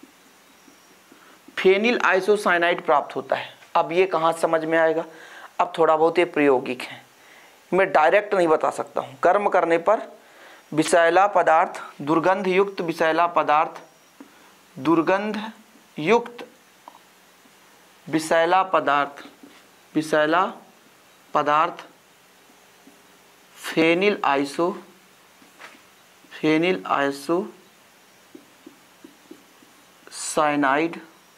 फेनिल आइसोसाइनाइड प्राप्त होता है। अब ये कहाँ समझ में आएगा? अब थोड़ा बहुत ये प्रायोगिक है, मैं डायरेक्ट नहीं बता सकता हूँ। गर्म करने पर विषैला पदार्थ, दुर्गंध युक्त विषैला पदार्थ, दुर्गंध युक्त विषैला पदार्थ, विषैला पदार्थ phenyl iso phenyl iso cyanide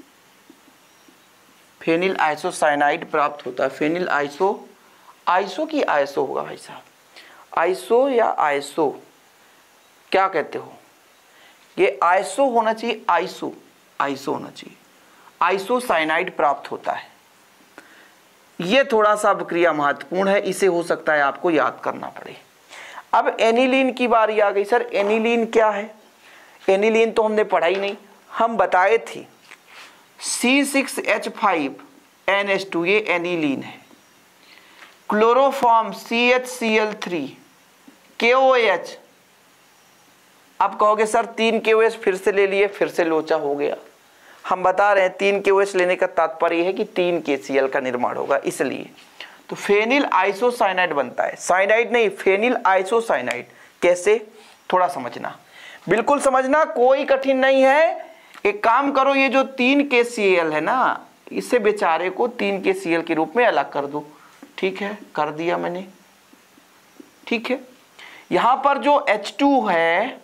phenyl isocyanide प्राप्त होता है। फेनिल आइसो आइसो की आइसो होगा भाई साहब, आइसो या आइसो क्या कहते हो? ये आइसो होना चाहिए, आइसो आइसो होना चाहिए, आइसोसाइनाइड प्राप्त होता है। ये थोड़ा सा अभिक्रिया महत्वपूर्ण है, इसे हो सकता है आपको याद करना पड़े। अब एनिलीन की बारी आ गई। सर एनिलीन क्या है? एनिलीन तो हमने पढ़ा ही नहीं, हम बताए थे C six H five N H two, ये एनिलीन है। Chloroform C H C L three, K O H. अब कहोगे सर तीन के ओ एच फिर से ले लिए, फिर से लोचा हो गया। हम बता रहे हैं तीन के ओ एच लेने का तात्पर्य है कि तीन के सी एल का निर्माण होगा, इसलिए तो फेनिल आइसोसाइनाइड बनता है, साइनाइड नहीं, फेनिल आइसोसाइनाइड। कैसे? थोड़ा समझना, बिल्कुल समझना, कोई कठिन नहीं है। एक काम करो, ये जो तीन के सी एल है ना, इसे बेचारे को तीन के सी एल के रूप में अलग कर दो। ठीक है, कर दिया मैंने, ठीक है। यहां पर जो एच टू है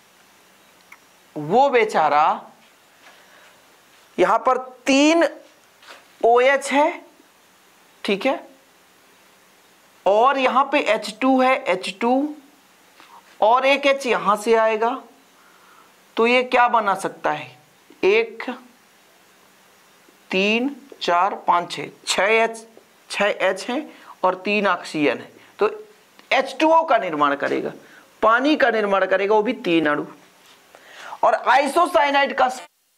वो बेचारा, यहां पर तीन ओ एच है, ठीक है, और यहां पे एच टू है, एच टू और एक H यहां से आएगा, तो ये क्या बना सकता है? एक, तीन, चार, पांच, छः, छः एच छः एच है और तीन ऑक्सीजन है, तो एच टू ओ का निर्माण करेगा, पानी का निर्माण करेगा, वो भी तीन अणु। और आइसोसाइनाइड का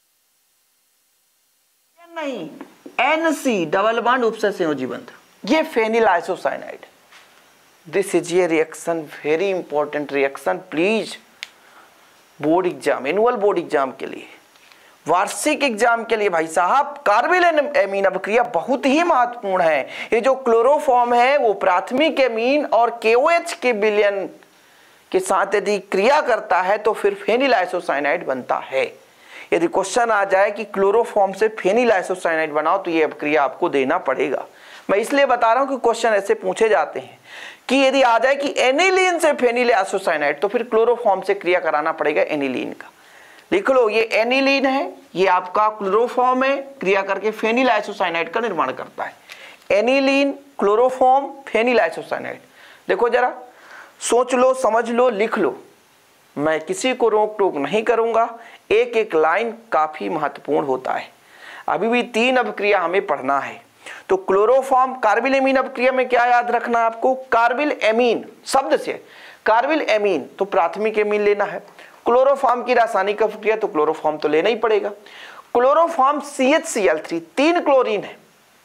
नहीं, एन सी डबल बॉन्ड उपसंयोजी बंध, ये phenyl isocyanide. This is a reaction, very important reaction, please board exam, annual board exam के लिए वार्षिक एग्जाम के लिए भाई साहब कार्बिल एमीन अभिक्रिया बहुत ही महत्वपूर्ण है। ये जो क्लोरोफॉर्म है वो प्राथमिक एमीन और केओएच के विलयन के साथ यदि क्रिया करता है तो फिर फेनिल आइसोसाइनाइड बनता है। यदि क्वेश्चन आ जाए कि क्लोरोफॉर्म से फेनिल आइसोसाइनाइड बनाओ तो ये अभिक्रिया आपको देना पड़ेगा। मैं इसलिए बता रहा हूं कि क्वेश्चन ऐसे पूछे जाते हैं कि यदि आ जाए कि एनिलीन से फेनिल आइसोसाइनाइड तो फिर क्लोरोफॉर्म से क्रिया कराना पड़ेगा एनिलीन का। लिख लो, ये एनिलीन है, ये आपका क्लोरोफॉर्म है, क्रिया करके फेनिल आइसोसाइनाइड का निर्माण करता है। Aniline, chloroform, phenyl isocyanide. देखो जरा, सोच लो, समझ लो, लिख लो, मैं किसी को रोक टोक नहीं करूंगा। एक एक लाइन काफी महत्वपूर्ण होता है। अभी भी तीन अभिक्रिया हमें पढ़ना है। तो क्लोरोफॉर्म कार्बिल एमीन अभिक्रिया में क्या याद रखना है आपको? कार्बिल एमीन शब्द से कार्बिल एमीन तो प्राथमिक एमीन लेना है। क्लोरोफॉर्म की रासायनिक अभिक्रिया तो क्लोरोफॉर्म तो लेना ही पड़ेगा। Chloroform C H C L three, तीन क्लोरीन है,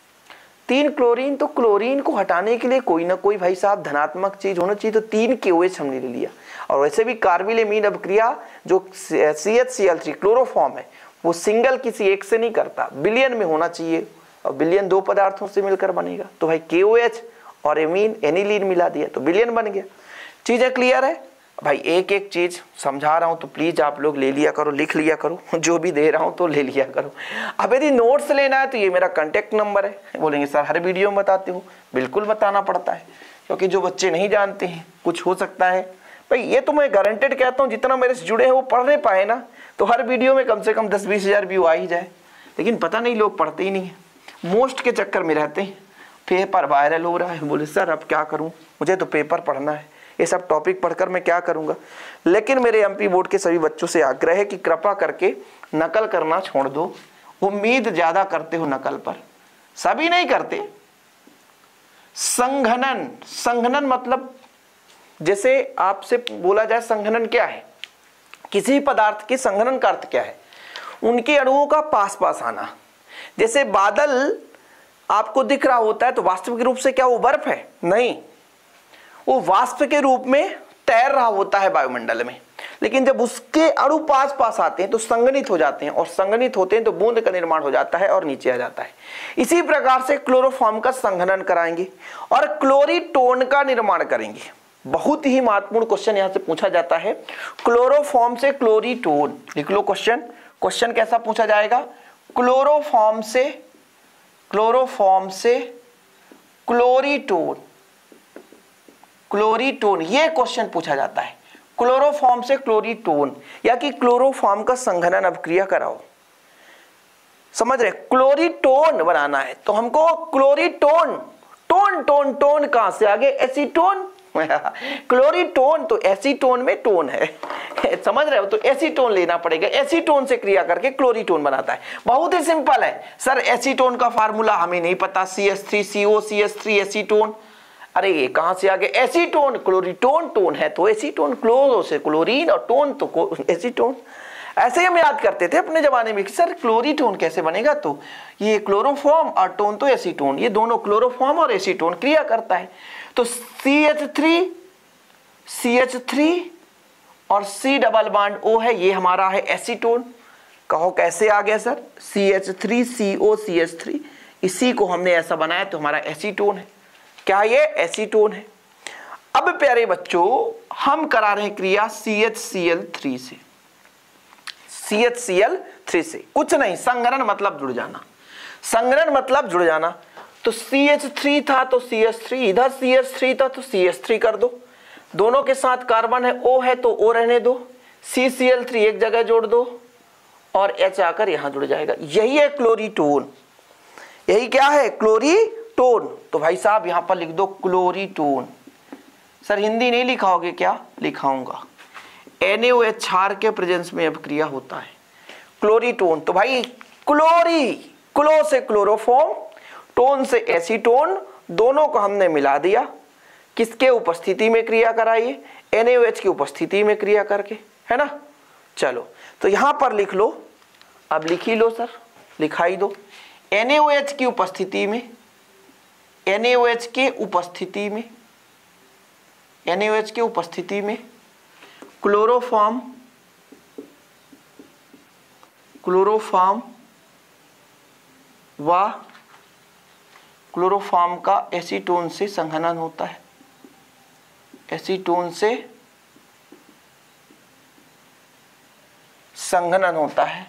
तीन क्लोरीन, तो क्लोरीन को हटाने के लिए कोई ना कोई भाई साहब धनात्मक चीज होना चाहिए, तो तीन के ओ एच हमने ले लिया। और वैसे भी कार्बिल एमीन अभिक्रिया जो C H C L three chloroform है वो सिंगल किसी एक से नहीं करता, बिलियन में होना चाहिए, और बिलियन दो पदार्थों से मिलकर बनेगा। तो भाई के ओ एच और एमीन एनिलीन मिला दिया तो बिलियन बन गया। चीजें क्लियर है भाई? एक एक चीज समझा रहा हूं तो प्लीज आप लोग ले लिया करो, लिख लिया करो, जो भी दे रहा हूं तो ले लिया करो। अब यदि नोट्स लेना है तो ये मेरा कांटेक्ट नंबर है। बोलेंगे सर हर वीडियो में बताते हो, बिल्कुल बताना पड़ता है, क्योंकि जो बच्चे नहीं जानते हैं कुछ हो सकता है भाई, ये तो मैं गारंटेड कहता हूँ, जितना मेरे से जुड़े हैं वो पढ़ नहीं पाए ना तो हर वीडियो में कम से कम दस बीस हजार व्यू आ ही जाए। लेकिन पता नहीं लोग पढ़ते ही नहीं है, मोस्ट के चक्कर में रहते हैं। पेपर वायरल हो रहा है, बोले सर अब क्या करूं, मुझे तो पेपर पढ़ना है, ये सब टॉपिक पढ़कर मैं क्या करूंगा। लेकिन मेरे एमपी बोर्ड के सभी बच्चों से आग्रह है कि कृपा करके नकल करना छोड़ दो। उम्मीद ज्यादा करते हो नकल पर, सभी नहीं करते। संघनन, संघनन मतलब जैसे आपसे बोला जाए संघनन क्या है, किसी पदार्थ के संघनन का अर्थ क्या है? उनके अणुओं का पास पास आना। जैसे बादल आपको दिख रहा होता है तो वास्तविक रूप से क्या वो बर्फ है? नहीं, वो वाष्प के रूप में तैर रहा होता है वायुमंडल में, लेकिन जब उसके अणु पास पास आते हैं तो संघनित हो जाते हैं, और संघनित होते हैं तो बूंद का निर्माण हो जाता है और नीचे आ जाता है। इसी प्रकार से क्लोरोफॉर्म का संघनन कराएंगे और क्लोरीटोन का निर्माण करेंगे। बहुत ही महत्वपूर्ण क्वेश्चन यहां से पूछा जाता है, क्लोरोफॉर्म से क्लोरीटोन। लिख लो क्वेश्चन, क्वेश्चन कैसा पूछा जाएगा? क्लोरोफॉर्म से क्लोरोफॉर्म से क्लोरीटोन, क्लोरीटोन ये क्वेश्चन पूछा जाता है। क्लोरोफॉर्म से क्लोरीटोन, या कि क्लोरोफॉर्म का संघनन अभिक्रिया कराओ। समझ रहे? क्लोरीटोन बनाना है तो हमको क्लोरीटोन, टोन टोन टोन कहां से आगे? एसीटोन। क्लोरीटोन तो एसीटोन में टोन है, समझ रहे हो? तो एसीटोन लेना पड़ेगा, एसीटोन से क्रिया करके क्लोरीटोन बनाता है। बहुत ही सिंपल है सर, एसीटोन का फार्मूला हमें नहीं पता, C H three C O C H three acetone. अरे ये कहां से आगे? एसीटोन, क्लोरीटोन टोन है तो एसीटोन, क्लोरो से क्लोरीन और टोन तो एसीटोन। ऐसे ही हम याद करते थे अपने जमाने में कि सर क्लोरीटोन कैसे बनेगा, तो ये क्लोरोफॉर्म और टोन तो एसीटोन, ये दोनों क्लोरोफॉर्म और एसीटोन क्रिया करता है। तो C H three C H three और C डबल बॉन्ड O है, ये हमारा है एसीटोन। कहो कैसे आ गया sir? C H three C O C H three, इसी को हमने ऐसा बनाया तो हमारा एसीटोन है। क्या ये? एसीटोन है। अब प्यारे बच्चों हम करा रहे हैं क्रिया C H C L three से, C H C L three से कुछ नहीं, संघनन मतलब जुड़ जाना, संघनन मतलब जुड़ जाना। तो सी एच थ्री था तो सी एच थ्री, इधर सी एच थ्री था तो सी एच थ्री कर दो, दोनों के साथ कार्बन है O है तो O रहने दो, सी सी एल थ्री एक जगह जोड़ दो और H आकर यहां जुड़ जाएगा। यही है क्लोरीटोन, यही क्या है? क्लोरीटोन। तो भाई साहब यहां पर लिख दो क्लोरीटोन। सर हिंदी नहीं लिखाओगे क्या? लिखाऊंगा। एन ए ओ एच क्षार के प्रेजेंस में अभिक्रिया होता है क्लोरीटोन। तो भाई क्लोरी, क्लो से क्लोरोफॉर्म, टोन से एसीटोन, दोनों को हमने मिला दिया। किसके उपस्थिति में क्रिया कराइए? एन ए ओ एच की उपस्थिति में क्रिया करके, है ना। चलो तो यहां पर लिख लो, अब लिख ही लो सर, लिखाई दो। एन ए ओ एच की उपस्थिति में, एन ए ओ एच के उपस्थिति में, एन ए ओ एच के उपस्थिति में क्लोरोफॉर्म क्लोरोफॉर्म व क्लोरोफॉर्म का एसीटोन से संघनन होता है, एसीटोन से संघनन होता है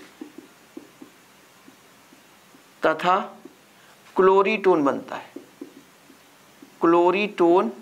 तथा क्लोरीटोन बनता है, क्लोरीटोन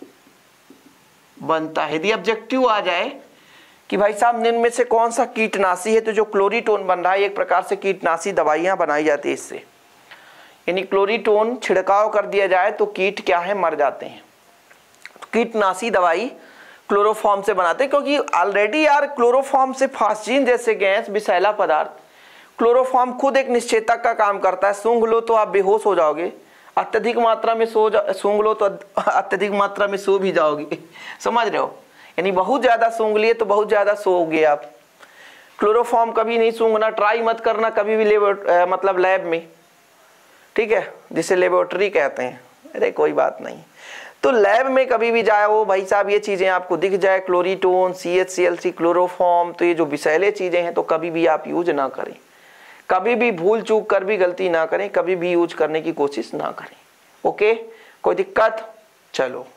बनता है। यदि ऑब्जेक्टिव आ जाए कि भाई साहब निम्न में से कौन सा कीटनाशी है, तो जो क्लोरीटोन बन रहा है एक प्रकार से कीटनाशी दवाइयां बनाई जाती है इससे, यानी क्लोरीटोन छिड़काव कर दिया जाए तो कीट क्या है, मर जाते हैं। तो कीटनाशी दवाई क्लोरोफॉर्म से बनाते हैं, क्योंकि ऑलरेडी यार क्लोरोफॉर्म से फास्जीन जैसे गैस विषैला पदार्थ, क्लोरोफॉर्म खुद एक निश्चेतक का काम करता है। सूंघ लो तो आप बेहोश हो जाओगे, अत्यधिक मात्रा में सो जा सूंघ लो तो अत्यधिक मात्रा में सो भी जाओगे, समझ रहे हो। यानी बहुत ज़्यादा सूंघ लिए तो बहुत ज़्यादा सोओगे आप। क्लोरोफॉर्म कभी नहीं सूंघना, ट्राई मत करना कभी भी लेबोरेटरी मतलब लैब में, ठीक है, जिसे लेबोरेटरी कहते हैं। अरे कोई बात नहीं, तो लैब में कभी भी जाए वो भाई साहब ये चीज़ें आपको दिख जाए, chloretone, C H C L C, chloroform, तो ये जो विषैले चीज़ें हैं तो कभी भी आप यूज ना करें, कभी भी भूल चूक कर भी गलती ना करें, कभी भी यूज करने की कोशिश ना करें। ओके, कोई दिक्कत? चलो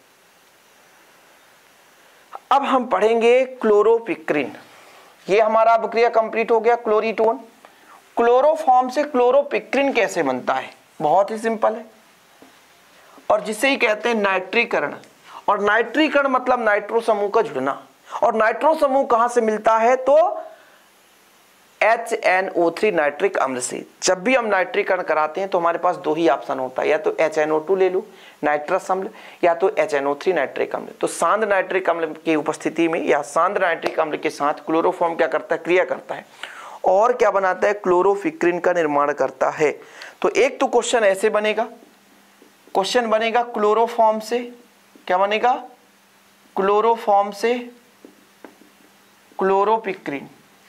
अब हम पढ़ेंगे क्लोरोपिक्रिन। ये हमारा अभिक्रिया कंप्लीट हो गया, क्लोरीटोन। क्लोरोफॉर्म से क्लोरोपिक्रिन कैसे बनता है? बहुत ही सिंपल है, और जिसे ही कहते हैं नाइट्रीकरण। और नाइट्रीकरण मतलब नाइट्रो समूह का जुड़ना। और नाइट्रो समूह कहां से मिलता है? तो H N O three nitric अम्ल से। जब भी हम नाइट्रीकरण कराते हैं तो हमारे पास दो ही ऑप्शन होता है, या तो एच एन ओ टू ले लो नाइट्रस अम्ल, या तो H N O three nitric अम्ल। तो सांद्र नाइट्रिक अम्ल की उपस्थिति में या सांद्र नाइट्रिक अम्ल के साथ क्लोरोफॉर्म क्या करता है? क्रिया करता है और क्या बनाता है? क्लोरोपिक्रिन का निर्माण करता है। तो एक तो क्वेश्चन ऐसे बनेगा, क्वेश्चन बनेगा क्लोरोफॉर्म से क्या बनेगा? क्लोरोफॉर्म से क्लोरोपिक्रिन,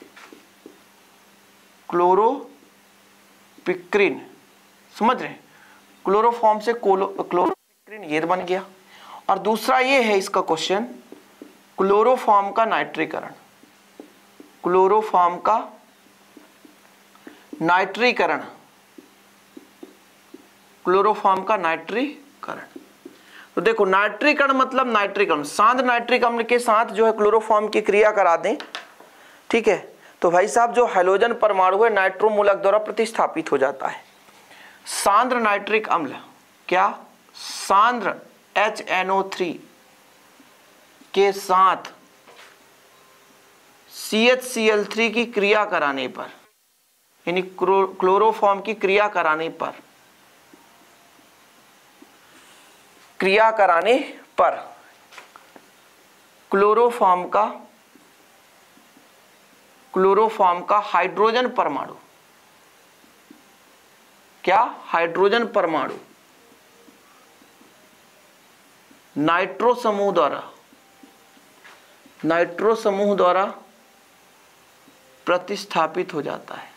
क्लोरोपिक्रिन, समझ रहे? क्लोरोफॉर्म से क्लोरोपिक्रिन ये बन गया। और दूसरा ये है इसका क्वेश्चन, क्लोरोफॉर्म का नाइट्रीकरण, क्लोरोफॉर्म का नाइट्रीकरण, क्लोरोफॉर्म का नाइट्रीकरण। तो देखो नाइट्रीकरण मतलब नाइट्रिक, सांद्र नाइट्रिक अम्ल के साथ जो है क्लोरोफॉर्म की क्रिया करा दें, ठीक है, तो भाई साहब जो हाइड्रोजन परमाणु है नाइट्रो मूलक द्वारा प्रतिस्थापित हो जाता है। सांद्र नाइट्रिक अम्ल क्या? सांद्र एच एन ओ थ्री के साथ C H C L three की क्रिया कराने पर, यानी क्लोरोफॉर्म की क्रिया कराने पर क्रिया कराने पर क्लोरोफॉर्म का क्लोरोफॉर्म का हाइड्रोजन परमाणु, क्या? हाइड्रोजन परमाणु नाइट्रो समूह द्वारा नाइट्रो समूह द्वारा प्रतिस्थापित हो जाता है,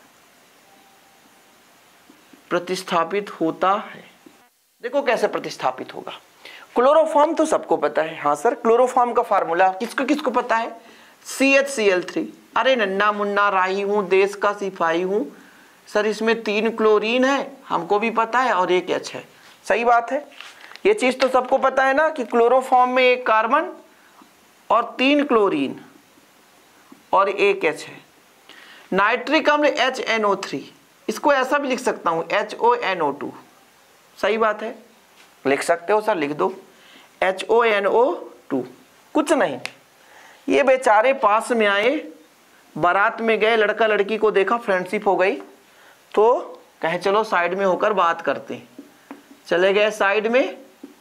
प्रतिस्थापित होता है। देखो कैसे प्रतिस्थापित होगा। क्लोरोफॉर्म तो सबको पता है, हाँ सर क्लोरोफॉर्म का फार्मूला किसको किसको पता है? C H C L three. अरे नन्ना मुन्ना राही हूं, देश का सिपाही हूं सर, इसमें तीन क्लोरीन है, हमको भी पता है, और एक एच है। सही बात है, ये चीज तो सबको पता है ना कि क्लोरोफॉर्म में एक कार्बन और तीन क्लोरीन और एक एच है। नाइट्रिक अम्ल एच एन ओ थ्री, इसको ऐसा भी लिख सकता हूं H O N O two. सही बात है, लिख सकते हो सर, लिख दो H O N O two. कुछ नहीं, ये बेचारे पास में आए, बारात में गए, लड़का लड़की को देखा, फ्रेंडशिप हो गई, तो कहे चलो साइड में होकर बात करते हैं। चले गए साइड में,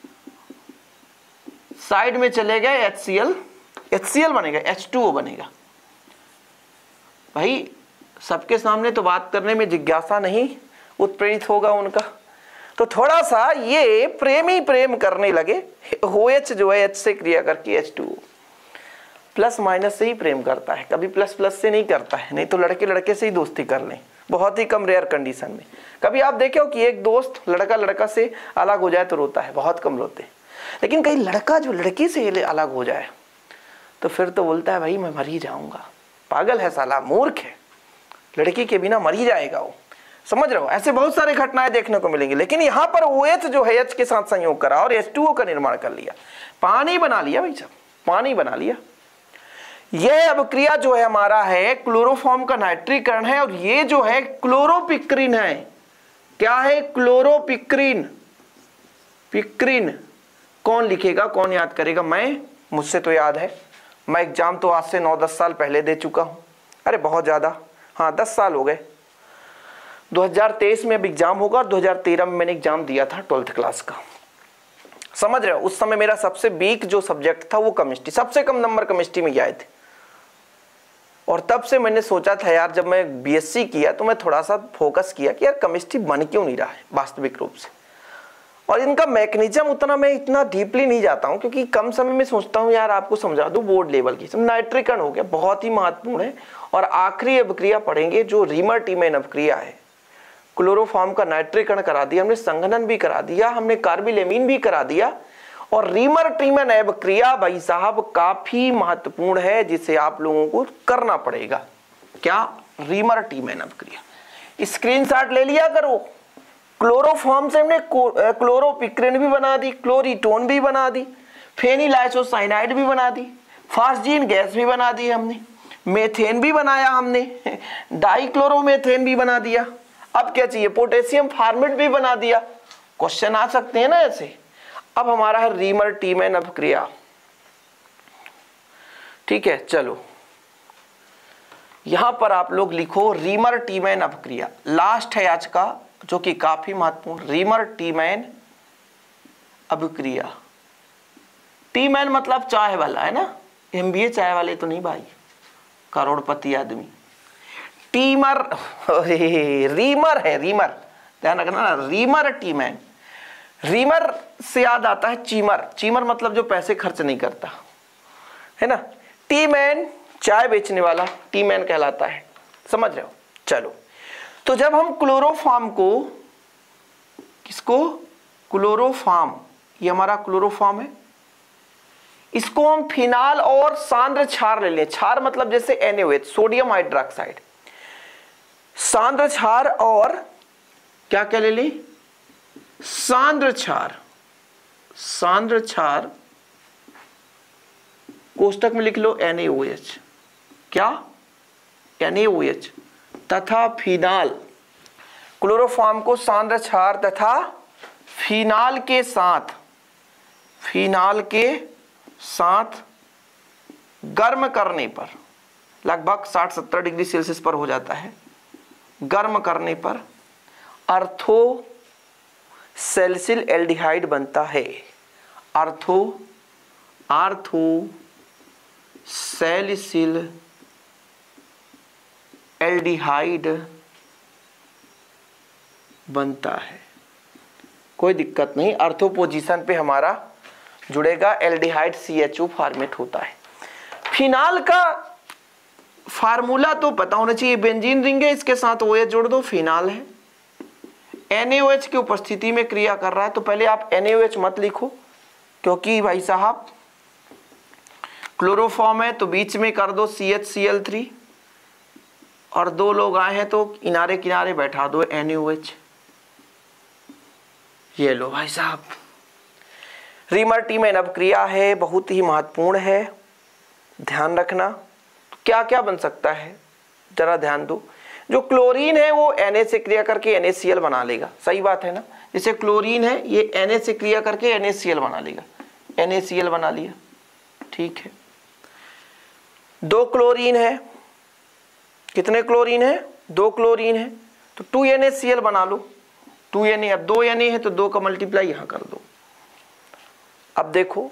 साइड में चले गए, H C L, H C L बनेगा, एच टू ओ बनेगा। भाई सबके सामने तो बात करने में जिज्ञासा नहीं उत्प्रेरित होगा उनका, तो थोड़ा सा ये प्रेम ही प्रेम करने लगे। ओ एच जो है एच से क्रिया करके H two O, plus minus से ही प्रेम करता है, कभी प्लस प्लस से नहीं करता है। नहीं तो लड़के लड़के से ही दोस्ती कर लें, बहुत ही कम रेयर कंडीशन में। कभी आप देखे हो कि एक दोस्त लड़का लड़का से अलग हो जाए तो रोता है? बहुत कम रोते हैं। लेकिन कहीं लड़का जो लड़की से अलग हो जाए तो फिर तो बोलता है भाई मैं मर ही जाऊंगा, पागल है साला, मूर्ख है। लड़की के बिना मर ही जाएगा वो, समझ रहे हो। ऐसे बहुत सारे घटनाएं देखने को मिलेंगी। लेकिन यहाँ पर OH जो है H के साथ संयोग करा और एच टू ओ का निर्माण कर लिया, पानी बना लिया भाई साहब, पानी बना लिया। यह अभिक्रिया जो है हमारा है क्लोरोफॉर्म का नाइट्रीकरण है, और ये जो है क्लोरोपिक्रिन है। क्या है? क्लोरोपिक्रिन। पिक्रिन कौन लिखेगा, कौन याद करेगा? मैं, मुझसे तो याद है, मैं एग्जाम तो आज से नौ दस साल पहले दे चुका हूं। अरे बहुत ज्यादा, हाँ दस साल हो गए। दो हज़ार तेईस में अब एग्जाम होगा और दो हज़ार तेरह में मैंने एग्जाम दिया था ट्वेल्थ क्लास का, समझ रहे हो। उस समय मेरा सबसे वीक जो सब्जेक्ट था वो केमिस्ट्री, सबसे कम नंबर केमिस्ट्री में आए थे। और तब से मैंने सोचा था यार, जब मैं बीएससी किया तो मैं थोड़ा सा फोकस किया कि यार केमिस्ट्री बन क्यों नहीं रहा है वास्तविक रूप से। और इनका मैकेनिज्म उतना मैं इतना डीपली नहीं जाता हूं, क्योंकि कम समय में सोचता हूं यार आपको समझा दूं बोर्ड लेवल की। नाइट्रीकरण हो गया, बहुत ही महत्वपूर्ण है। और आखिरी अभिक्रिया पढ़ेंगे जो रीमर टीमैन अभिक्रिया है। क्लोरोफॉर्म का नाइट्रीकरण करा दिया हमने, संघनन भी करा दिया हमने, कार्बिलेमीन भी करा दिया। और रीमर टीमैन अभिक्रिया भाई साहब काफी महत्वपूर्ण है, जिसे आप लोगों को करना पड़ेगा। क्या? रीमर टीमैन अभिक्रिया। स्क्रीनशॉट ले लिया करो। क्लोरोफॉर्म से हमने क्लोरोपिक्रिन भी बना दी, क्लोरीटोन भी बना दी, फेनिलाइसोसाइनाइड भी बना दी, फास्जीन गैस भी बना दी हमने, मेथेन भी बनाया हमने, डाइक्लोरोमेथेन भी बना दिया। अब क्या चाहिए? पोटेशियम फार्मेट भी बना दिया। क्वेश्चन आ सकते हैं ना ऐसे। अब हमारा है रीमर टीमैन अभिक्रिया, ठीक है। चलो यहां पर आप लोग लिखो रीमर टीमैन अभिक्रिया, लास्ट है आज का, जो कि काफी महत्वपूर्ण। रीमर टीमैन अभिक्रिया। टीमैन मतलब चाय वाला है ना, एमबीए चाय वाले तो नहीं भाई, करोड़पति आदमी। टीमर, रीमर है, रीमर, ध्यान रखना ना, रीमर टीमैन। रीमर से याद आता है चीमर, चीमर मतलब जो पैसे खर्च नहीं करता है ना। टीमैन चाय बेचने वाला टीमैन कहलाता है, समझ रहे हो। चलो, तो जब हम क्लोरोफॉर्म को, किसको? क्लोरोफॉर्म, ये हमारा क्लोरोफॉर्म है, इसको हम फिनाल और सांद्र क्षार ले लें। क्षार मतलब जैसे N A O H, sodium hydroxide. सांद्र क्षार और क्या क्या ले लें? सांद्र क्षार। सांद्र क्षार कोष्टक में लिख लो एन ए ओ एच। क्या? एन ए ओ एच तथा फिनाल। क्लोरोफॉर्म को सांद्र क्षार तथा फिनाल के साथ, फिनाल के साथ गर्म करने पर, लगभग साठ सत्तर डिग्री सेल्सियस पर हो जाता है, गर्म करने पर अर्थो सैलिसिल एल्डिहाइड बनता है। अर्थो आर्थो सैलिसिल एल्डिहाइड बनता है। कोई दिक्कत नहीं, अर्थो पोजीशन पे हमारा जुड़ेगा, aldehyde C H O formate होता है। फिनाल का फार्मूला तो पता होना चाहिए, बेंजीन रिंग है, इसके साथ OH जोड़ दो, फिनाल है। एन ए ओ एच की उपस्थिति में क्रिया कर रहा है, तो पहले आप एन ए ओ एच मत लिखो, क्योंकि भाई साहब क्लोरोफॉर्म है तो बीच में कर दो C H C L three, और दो लोग आए हैं तो किनारे किनारे बैठा दो एन ए ओ एच। ये लो भाई साहब, रीमर टीमैन अभिक्रिया है, बहुत ही महत्वपूर्ण है, ध्यान रखना। तो क्या क्या बन सकता है जरा ध्यान दो। जो क्लोरीन है वो Na से क्रिया करके एन ए सी एल बना लेगा, सही बात है ना। जैसे क्लोरीन है ये Na से क्रिया करके एन ए सी एल बना लेगा, एन ए सी एल बना लिया, ठीक है। दो क्लोरीन है, कितने क्लोरीन है? दो क्लोरीन है, तो two N A C L बना लो, टू एन ए। अब दो एन ए है तो दो का मल्टीप्लाई यहां कर दो। अब देखो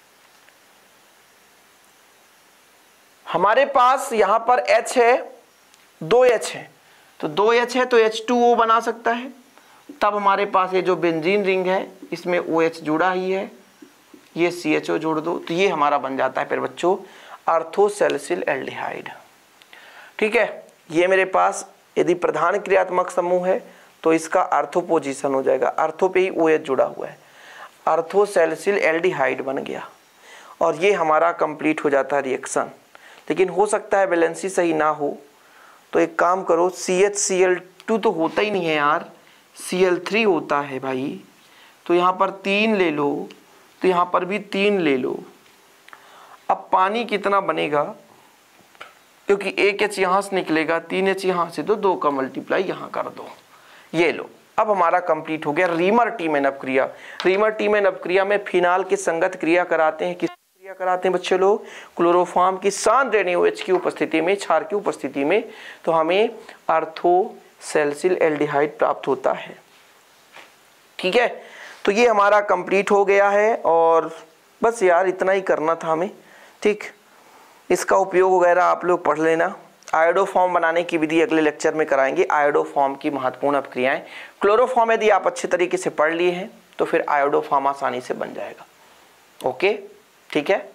हमारे पास यहां पर H है, दो H है, तो दो H है तो एच टू ओ बना सकता है। तब हमारे पास ये जो बेंजीन रिंग है इसमें OH जुड़ा ही है, ये सी एच ओ जोड़ दो, तो ये हमारा बन जाता है फिर बच्चों अर्थोसैलिसिल एल्डिहाइड, ठीक है। ये मेरे पास यदि प्रधान क्रियात्मक समूह है तो इसका अर्थो पोजीशन हो जाएगा, अर्थो पे ही OH जुड़ा हुआ है, अर्थोसैलिसिल एल्डिहाइड बन गया। और ये हमारा कंप्लीट हो जाता है रिएक्शन। लेकिन हो सकता है बैलेंसी सही ना हो, तो एक काम करो, C H C L two तो होता ही नहीं है यार, सी एल थ्री होता है भाई, तो यहाँ पर तीन ले लो, तो यहाँ पर भी तीन ले लो। अब पानी कितना बनेगा, क्योंकि एक एच यहाँ से निकलेगा, तीन एच यहाँ से, तो दो का मल्टीप्लाई यहाँ कर दो, ये लो। अब हमारा कंप्लीट हो गया रीमर टीमैन अपक्रिया। रीमर टीमैन अपक्रिया में फिनाल की संगत क्रिया कराते हैं, किस क्रिया कराते हैं बच्चे लोग, क्लोरोफॉर्म की सांद्र एन ए ओ एच की उपस्थिति में, क्षार की उपस्थिति में, तो हमें अर्थोसैलिसिल एल्डिहाइड प्राप्त होता है। ठीक है, तो ये हमारा कंप्लीट हो गया है, और बस यार इतना ही करना था हमें। ठीक, इसका उपयोग वगैरह आप लोग पढ़ लेना। आयोडोफॉर्म बनाने की विधि अगले लेक्चर में कराएंगे, आयोडोफॉर्म की महत्वपूर्ण अपक्रियाएं। क्लोरोफॉर्म यदि आप अच्छे तरीके से पढ़ लिए हैं तो फिर आयोडोफॉर्म आसानी से बन जाएगा। ओके, ठीक है,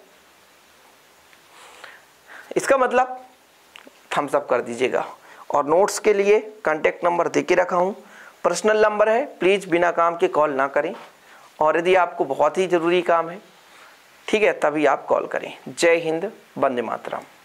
इसका मतलब थम्स अप कर दीजिएगा। और नोट्स के लिए कांटेक्ट नंबर दे के रखा हूँ, पर्सनल नंबर है, प्लीज़ बिना काम के कॉल ना करें, और यदि आपको बहुत ही ज़रूरी काम है, ठीक है, तभी आप कॉल करें। जय हिंद, वंदे मातरम।